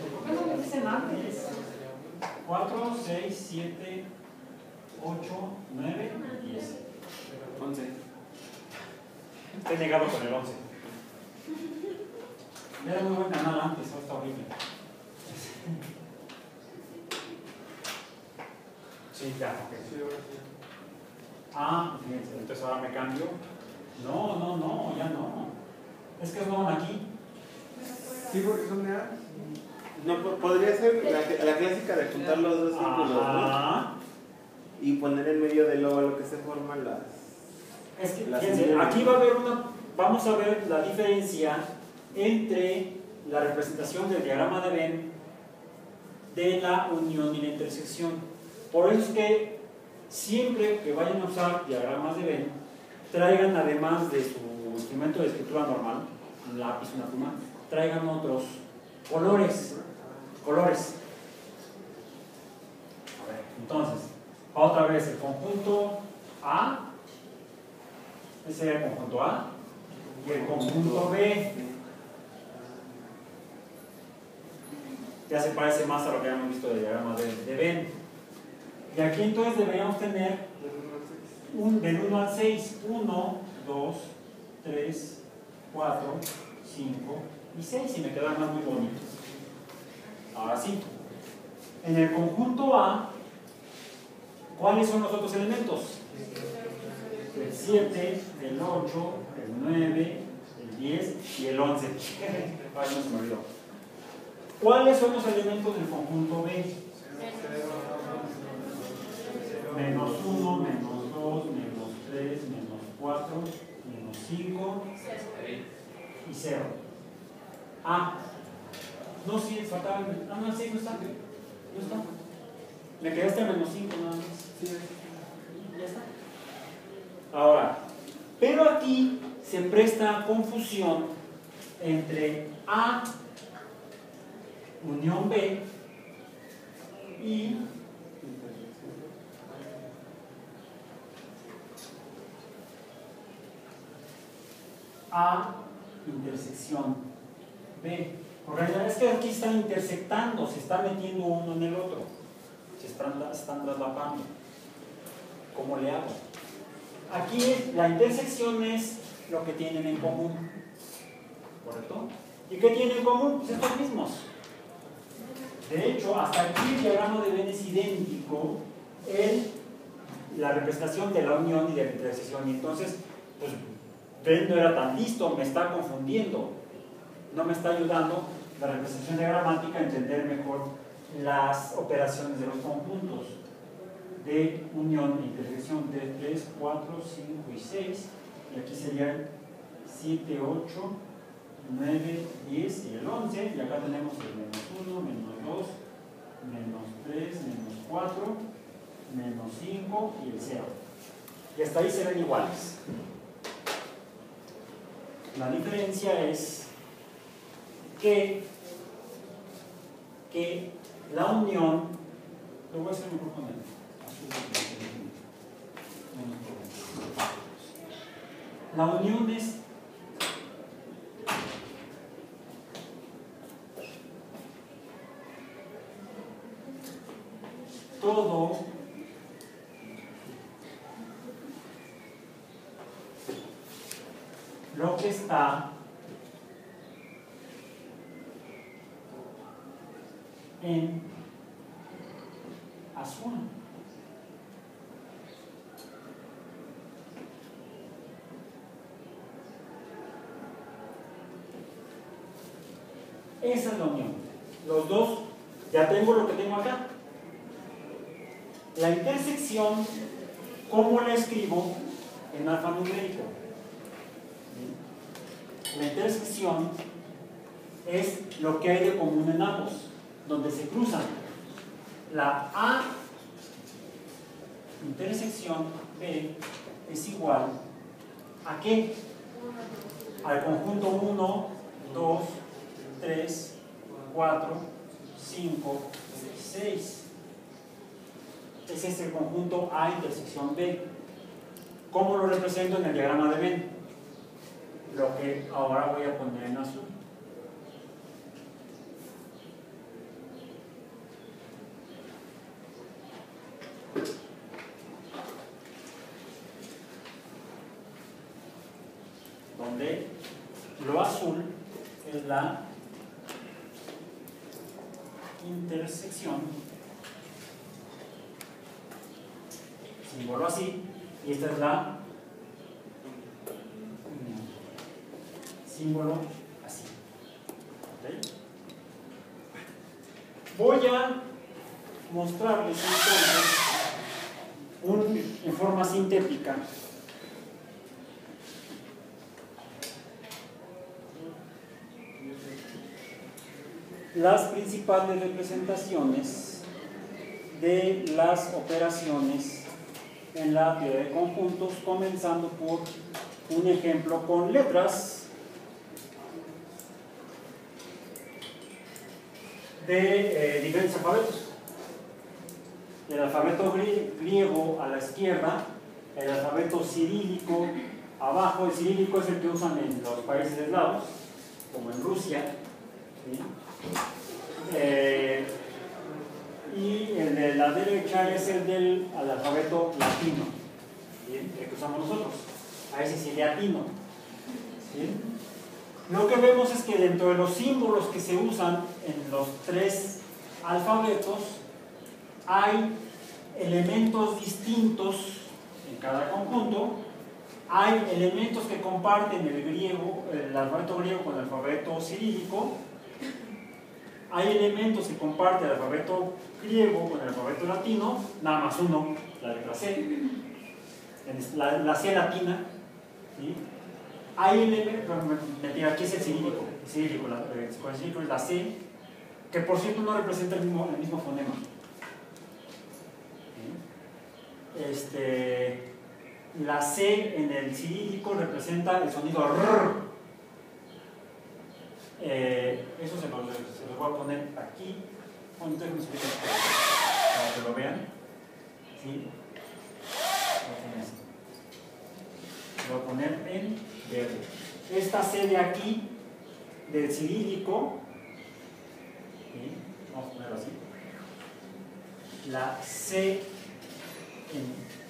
cuatro, seis, siete, ocho, nueve, diez. once. Estoy negado con el once. Era muy buen canal antes, ahora está horrible. Sí, ya, ok. Ah, fíjense, entonces ahora me cambio. No, no, no, ya no. Es que no van aquí. Sí, porque son de A. No, podría ser la, la clásica de juntar los dos círculos, ¿no? Y poner en medio de lo, lo que se forman las... Es que, las fíjense, aquí va a haber una... Vamos a ver la diferencia entre la representación del diagrama de Venn de la unión y la intersección. Por eso es que siempre que vayan a usar diagramas de Venn, traigan además de su instrumento de escritura normal, un lápiz, una pluma, traigan otros colores. Colores. A ver, entonces, otra vez el conjunto A, ese sería el conjunto A, y el conjunto B. Ya se parece más a lo que habíamos visto de diagrama de, de Venn. Y aquí entonces deberíamos tener un, del uno al seis, uno, dos, tres, cuatro, cinco y seis, y me quedan más muy bonitos. Ahora sí, en el conjunto A, ¿cuáles son los otros elementos? El siete, el ocho, el nueve, el diez y el once. Ay, no se me olvidó. ¿Cuáles son los elementos del conjunto B? Menos uno, menos dos, menos tres, menos cuatro, menos cinco y cero. Ah, no, sí, faltaba el... Ah, no, el seis no está. No está. Me quedaste a menos cinco nada más. Sí, ya está. Ahora, pero aquí se presta confusión entre A unión B y A intersección B. Porque en realidad es que aquí están intersectando, se está metiendo uno en el otro, se están, están traslapando. ¿Cómo le hago? Aquí la intersección es lo que tienen en común, ¿correcto? ¿Y qué tienen en común? Pues estos mismos. De hecho, hasta aquí el diagrama de Venn es idéntico en la representación de la unión y de la intersección. Y entonces, pues, Venn no era tan listo, me está confundiendo. No me está ayudando la representación diagramática a entender mejor las operaciones de los conjuntos de unión e intersección de tres, cuatro, cinco y seis. Y aquí sería siete, ocho, nueve, diez y el once. Y acá tenemos el menos uno, menos dos, menos tres, menos cuatro, menos cinco y el cero. Y hasta ahí se ven iguales. La diferencia es que, que la unión, lo voy a hacer mejor con el azul. La unión es todo lo que está en azul. Esa es la unión. Los dos, ya tengo lo que tengo acá. La intersección, ¿cómo la escribo en alfanumérico? La intersección es lo que hay de común en ambos, donde se cruzan. La A intersección B es igual ¿a qué? Al conjunto uno, dos, tres, cuatro, cinco, seis. Ese es el conjunto A intersección B. ¿Cómo lo represento en el diagrama de Venn? Lo que ahora voy a poner en azul. Donde lo azul es la intersección, símbolo así, y esta es la símbolo así. ¿Okay? Voy a mostrarles entonces un, en forma sintética las principales representaciones de las operaciones en la teoría de conjuntos, comenzando por un ejemplo con letras de eh, diferentes alfabetos. El alfabeto griego a la izquierda, el alfabeto cirílico abajo. El cirílico es el que usan en los países eslavos, como en Rusia, ¿sí? Eh, y el de la derecha es el del al alfabeto latino, ¿sí? El que usamos nosotros, a ese sí latino, ¿sí? Lo que vemos es que dentro de los símbolos que se usan en los tres alfabetos hay elementos distintos en cada conjunto. Hay elementos que comparten el griego, el alfabeto griego con el alfabeto cirílico. Hay elementos que comparte el alfabeto griego con el alfabeto latino, nada más uno, la letra C, la, la C latina, ¿sí? Hay elementos, aquí es el cirílico, el cirílico, la, el cirílico es la C, que por cierto no representa el mismo, el mismo fonema. ¿Sí? Este, la C en el cirílico representa el sonido R. Eh, eso se los, se los voy a poner aquí. Bueno, para que lo vean. ¿Sí? Lo voy a poner en verde. Esta C de aquí, del cirílico, ¿sí? Vamos a ponerlo así. La C en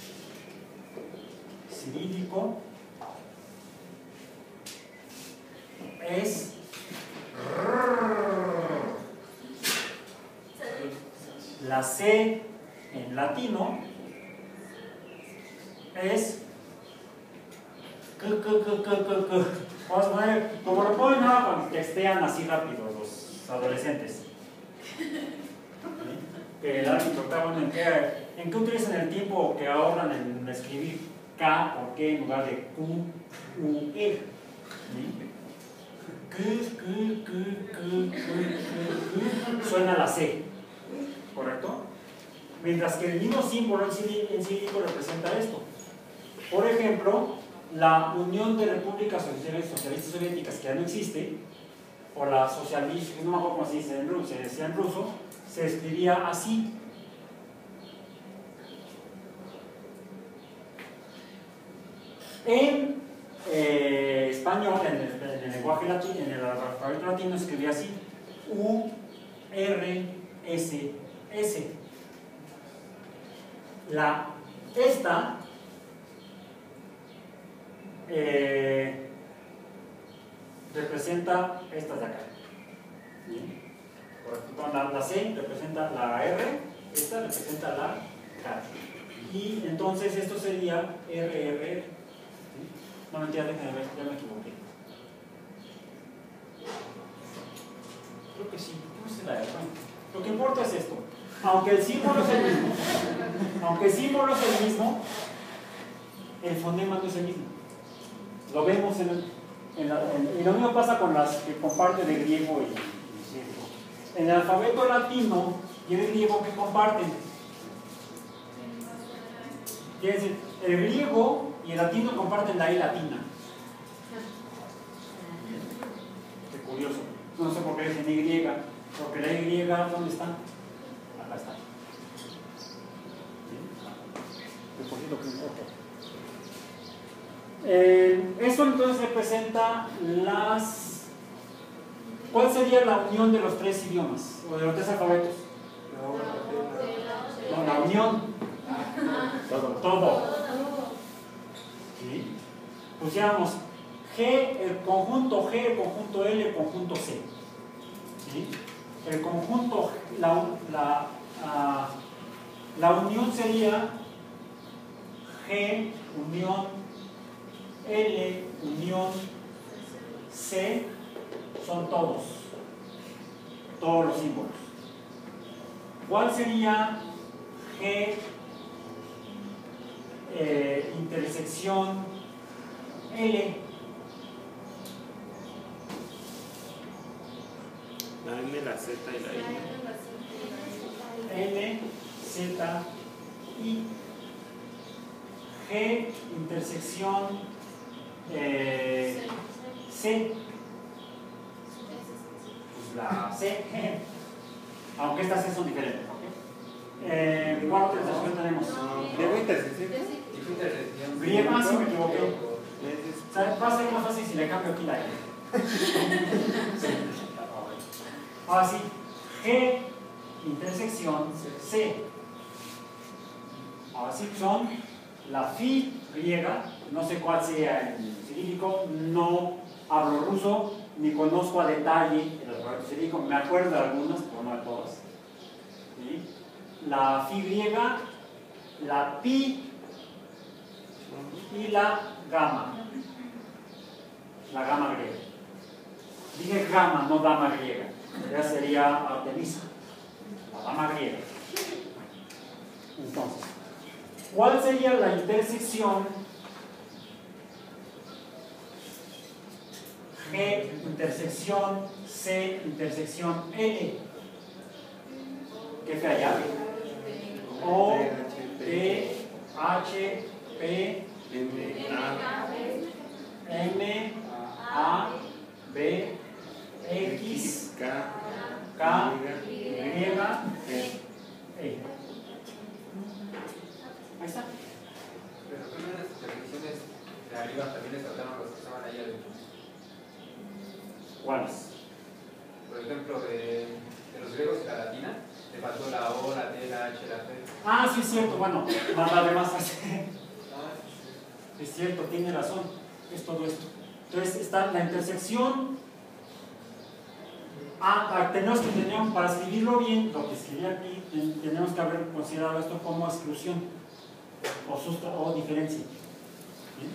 cirílico es la C en latino es k, k, k, k, k, k. Vamos a poner, como lo ponen ahora cuando textean así rápido los adolescentes. ¿Sí? Que el árbitro está bueno en qué, en qué utilizan el tiempo que ahorran en escribir K o K en lugar de Q, U, E. Suena la C, ¿correcto? Mientras que el mismo símbolo en cirílico representa esto. Por ejemplo, la Unión de Repúblicas Socialistas Soviéticas, que ya no existe, o la socialista, no me acuerdo cómo se dice en ruso, se decía en ruso, se escribía así. En eh, español, en el, en el lenguaje latino, en el alfabeto latino, se escribía así: U, R, S, S. La, esta, eh, representa estas de acá. ¿Bien? La, la C representa la R, esta representa la K. Y entonces esto sería R, R, R. ¿Sí? No, mentira, déjenme ver, ya me equivoqué. Creo que sí, creo que es la R. Lo que importa es esto. Aunque el símbolo es el mismo, aunque el símbolo es el mismo, el fonema no es el mismo. Lo vemos en el, en la, en, y lo mismo pasa con las que comparten de griego y, y cirílico. En el alfabeto latino y el griego, que comparten. Quiere decir, el griego y el latino comparten la I latina. Qué curioso. No sé por qué dicen Y, porque la Y, ¿dónde está? Acá está. Eh, eso entonces representa las... ¿Cuál sería la unión de los tres idiomas? O de los tres alfabetos. No, la unión. Todo. Todo. ¿Sí? Pusiéramos G, el conjunto G, el conjunto L, el conjunto C. ¿Sí? El conjunto, la, la, uh, la unión sería G, unión L, unión C, son todos, todos los símbolos. ¿Cuál sería G, eh, intersección L? La M, la Z y la I. L, Z, I. G, intersección eh, C. Pues la C, G. Aunque estas C son diferentes. ¿Okay? Eh, ¿Cuál intersección tenemos? ¿Griego intersección? Griego, ah, sí me equivoqué. Va a ser más fácil si le cambio aquí la E. Sí. Ahora sí, G, intersección C. Ahora sí son la Fi griega, no sé cuál sea en cirílico, no hablo ruso, ni conozco a detalle el alfabeto cirílico, me acuerdo de algunas, pero no de todas. ¿Sí? La Fi griega, la Pi y la Gamma. La Gamma griega. Dije Gamma, no Dama griega. Ya sería Artemisa, la dama griega. Entonces, ¿cuál sería la intersección G, intersección C, intersección L? ¿Qué fue allá? O, T, H, P, M, A, B, X, K, K, Y, E. E. Ahí está. Pero también las intersecciones de arriba también les trataron los que estaban ahí adentro. ¿Cuáles? Por ejemplo, de, de los griegos y la latina, le faltó la O, la T, la H, la P. Ah, sí es cierto, bueno, más vale más hacer. Es cierto, tiene razón, es todo esto. Entonces está la intersección. Ah, tenemos que tener, para escribirlo bien, lo que escribí aquí, tenemos que haber considerado esto como exclusión o, susta, o diferencia. ¿Bien?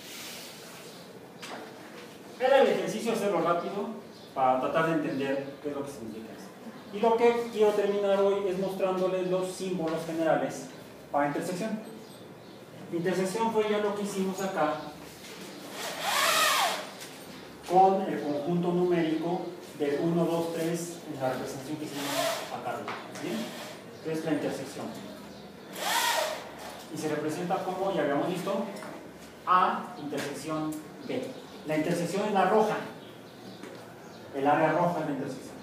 Era el ejercicio de hacerlo rápido para tratar de entender qué es lo que significa eso. Y lo que quiero terminar hoy es mostrándoles los símbolos generales para intersección. Intersección fue ya lo que hicimos acá. con el conjunto numérico del uno, dos, tres en la representación que hicimos acá arriba. ¿Bien? Es la intersección. Y se representa como, ya habíamos visto, A intersección B. La intersección es la roja. El área roja es la intersección.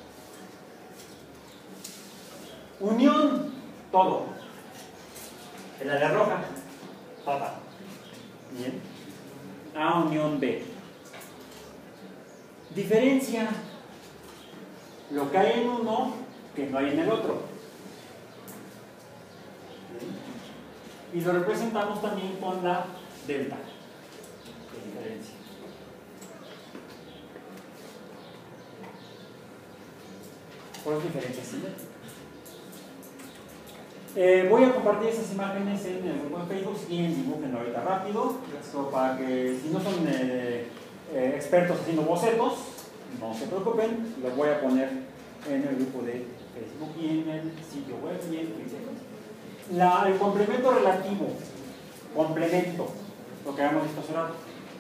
Unión, todo. El área roja, papá. Bien. A unión B. Diferencia. Lo que hay en uno que no hay en el otro. Bien. Y lo representamos también con la delta. De diferencia. Por diferencia simétrica. Eh, voy a compartir esas imágenes en el grupo de Facebook, si quieren dibújenlo ahorita rápido, esto para que si no son eh, eh, expertos haciendo bocetos, no se preocupen, lo voy a poner en el grupo de Facebook y en el sitio web y en el, La, el complemento relativo, complemento, lo que habíamos visto hace rato,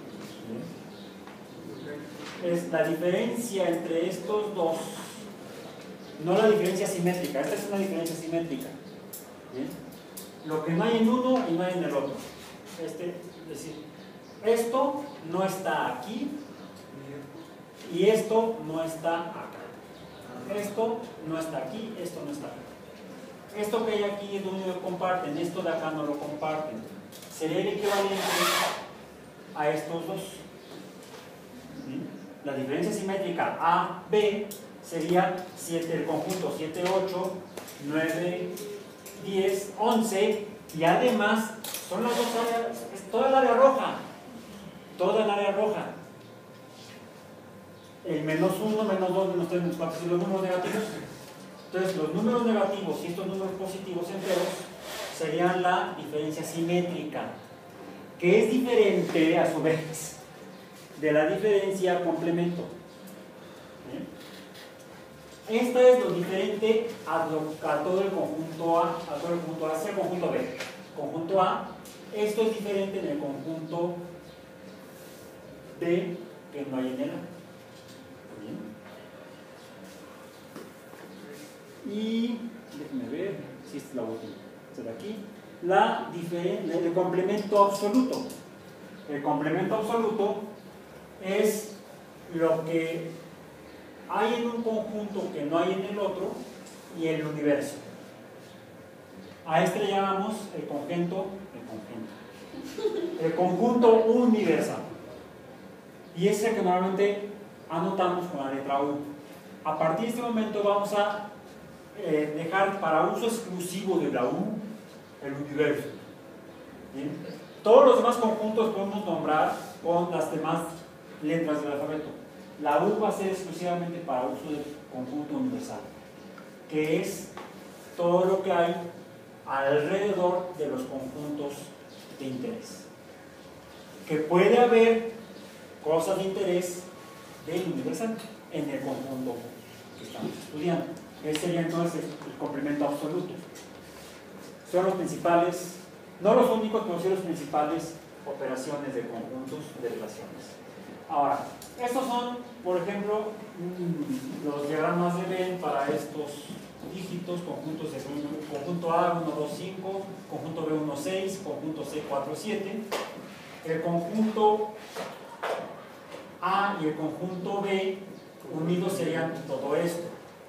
es la diferencia entre estos dos, no la diferencia simétrica, esta es una diferencia simétrica. ¿Bien? Lo que no hay en uno y no hay en el otro. Este, es decir, esto no está aquí y esto no está acá. Esto no está aquí, esto no está acá. Esto que hay aquí es lo único que comparten, esto de acá no lo comparten. Sería el equivalente a estos dos. ¿Sí? La diferencia simétrica A B sería siete, el conjunto siete, ocho, nueve, diez, once, y además son las dos áreas, es toda el área roja, toda el área roja. El menos uno, menos dos, menos tres, menos cuatro, y los números negativos. Entonces, los números negativos y estos números positivos enteros serían la diferencia simétrica, que es diferente a su vez de la diferencia complemento. Esta es lo diferente a, lo, a todo el conjunto A, a todo el conjunto A, hacia el conjunto B. Conjunto A, esto es diferente en el conjunto B que no hay en el A. Bien. Y déjenme ver si esta es la última. Esta de aquí. La diferencia, el complemento absoluto. El complemento absoluto es lo que hay en un conjunto que no hay en el otro y el universo. A este le llamamos el conjunto, el conjunto, el conjunto universal. Y ese es el que normalmente anotamos con la letra U. A partir de este momento vamos a eh, dejar para uso exclusivo de la U el universo. ¿Bien? Todos los demás conjuntos podemos nombrar con las demás letras del alfabeto. La U va a ser exclusivamente para uso del conjunto universal, que es todo lo que hay alrededor de los conjuntos de interés. Que puede haber cosas de interés del universal en el conjunto que estamos estudiando. Ese sería entonces el complemento absoluto. Son los principales, no los únicos, pero sí los principales operaciones de conjuntos de relaciones. Ahora, estos son, por ejemplo, los diagramas de Venn para estos dígitos, conjuntos de conjunto A uno, dos, cinco, conjunto B uno, seis, conjunto C cuatro, siete. El conjunto A y el conjunto B unidos serían todo esto.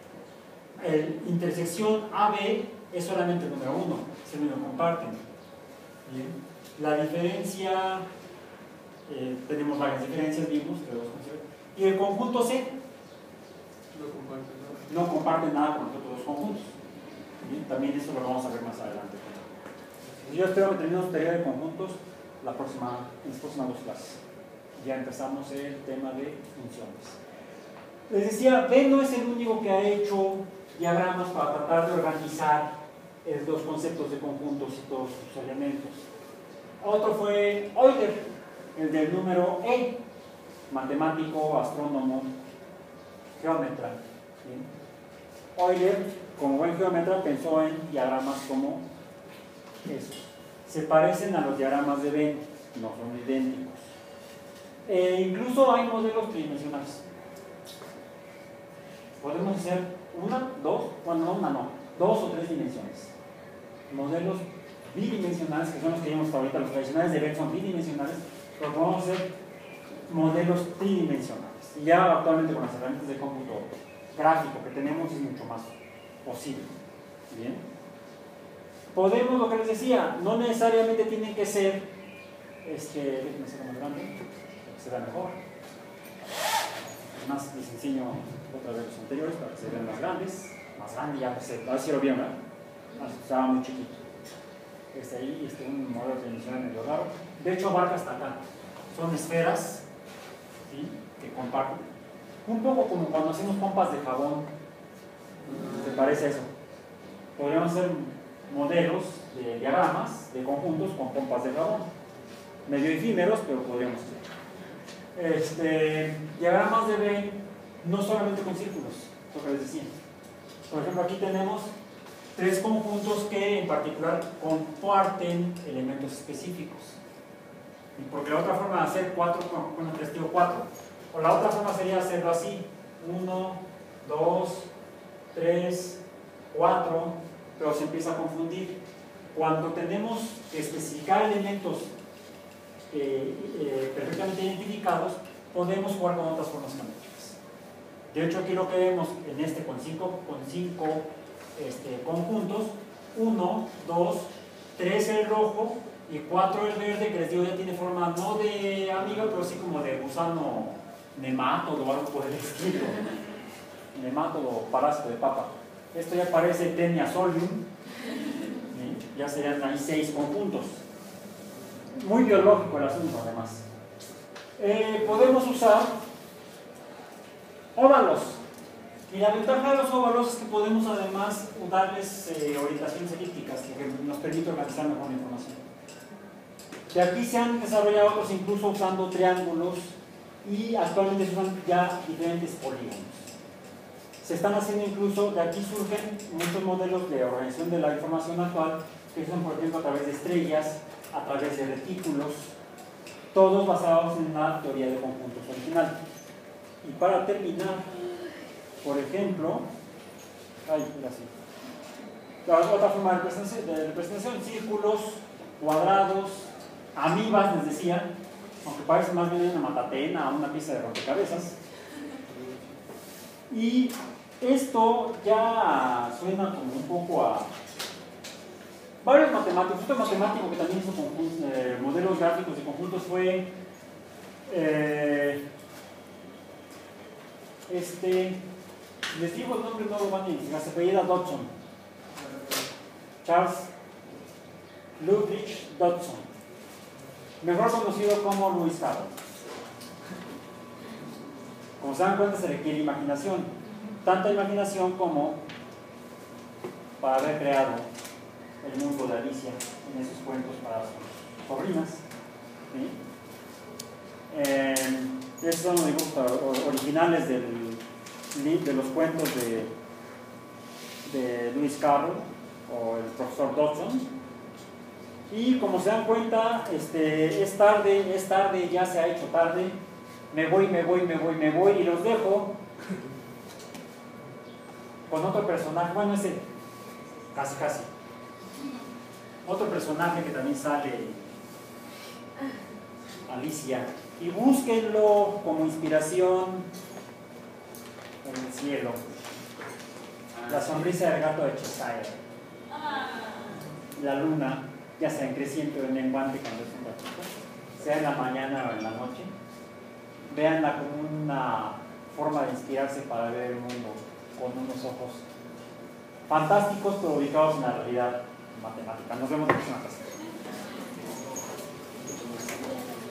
La intersección A B es solamente el número uno, se me lo comparten. Bien. La diferencia, eh, tenemos varias diferencias, vimos, y el conjunto C No comparten nada. no comparte nada con los otros dos conjuntos. Bien. También eso lo vamos a ver más adelante. Yo espero que terminemos tarea de conjuntos la próxima, en las próximas dos clases. Ya empezamos el tema de funciones. Les decía, Venn no es el único que ha hecho diagramas para tratar de organizar los conceptos de conjuntos y todos sus elementos. Otro fue Euler, el del número E, matemático, astrónomo, geómetra. ¿Sí? Euler, como buen geómetra, pensó en diagramas como esos. Se parecen a los diagramas de Venn, no son idénticos. E incluso hay modelos tridimensionales. Podemos hacer una, dos, bueno, no una, no, dos o tres dimensiones. Modelos bidimensionales, que son los que vimos hasta ahorita, los tradicionales de Venn son bidimensionales, pero podemos hacer modelos tridimensionales. Y ya actualmente con las herramientas de cómputo gráfico que tenemos es mucho más posible. Bien. Podemos, lo que les decía, no necesariamente tienen que ser, este, déjenme hacerlo más grande, para que se vea mejor. Además, les enseño otra vez los anteriores para que se vean más grandes. Más grande, ya pues, a ver si lo vieron, ¿verdad? Estaba muy chiquito. Este ahí, este un modelo tridimensional medio raro. De hecho, abarca hasta acá. Son esferas, ¿sí?, que comparten. Un poco como cuando hacemos pompas de jabón. ¿Te parece eso? Podríamos hacer modelos de diagramas, de conjuntos con pompas de jabón. Medio efímeros, pero podríamos hacer. Este, diagramas de Venn no solamente con círculos, lo que les decía. Por ejemplo, aquí tenemos tres conjuntos que en particular comparten elementos específicos. Y porque la otra forma de hacer cuatro, bueno, tres digo cuatro. O la otra forma sería hacerlo así: uno, dos, tres, cuatro, pero se empieza a confundir. Cuando tenemos que especificar elementos eh, eh, perfectamente identificados, podemos jugar con otras formas geométricas. De hecho, aquí lo que vemos en este con cinco, con cinco este, conjuntos: uno, dos, tres el rojo y cuatro el verde, que les digo ya tiene forma no de amiga, pero sí como de gusano nemátodo o algo por el estilo. Nemátodo o parásito de papa. Esto ya parece Tenia solium. ¿Sí? Ya serían ahí seis conjuntos. Muy biológico el asunto, además. Eh, podemos usar óvalos. Y la ventaja de los óvalos es que podemos además darles eh, orientaciones elípticas, que nos permite organizar mejor la información. De aquí se han desarrollado otros incluso usando triángulos, y actualmente se usan ya diferentes polígonos. Se están haciendo incluso, de aquí surgen muchos modelos de organización de la información actual, que son por ejemplo a través de estrellas, a través de retículos, todos basados en la teoría de conjuntos original. Y para terminar, por ejemplo, ay, así. La otra forma de representación, de representación: círculos, cuadrados, amibas, les decía, aunque parece más bien una matatena o una pieza de rompecabezas. Y esto ya suena como un poco a varios matemáticos. Otro matemático que también hizo conjuntos, eh, modelos gráficos de conjuntos fue eh, este, les digo el nombre, no lo van a identificar, se apellida Dodson, Charles Ludwig Dodson, mejor conocido como Lewis Carroll. Como se dan cuenta, se requiere imaginación, tanta imaginación como para haber creado el mundo de Alicia en esos cuentos para sus sobrinas. ¿Sí? Eh, esos son los dibujos originales del, de los cuentos de, de Lewis Carroll o el profesor Dodson. Y como se dan cuenta, este, es tarde, es tarde, ya se ha hecho tarde. Me voy, me voy, me voy, me voy y los dejo con otro personaje. Bueno, ese casi, casi. Otro personaje que también sale, Alicia. Y búsquenlo como inspiración en el cielo. La sonrisa del gato de Cheshire. La luna, ya sea en creciente o en menguante cuando es un gatito, sea en la mañana o en la noche. Véanla como una forma de inspirarse para ver el mundo con unos ojos fantásticos, pero ubicados en la realidad matemática. Nos vemos en la próxima clase.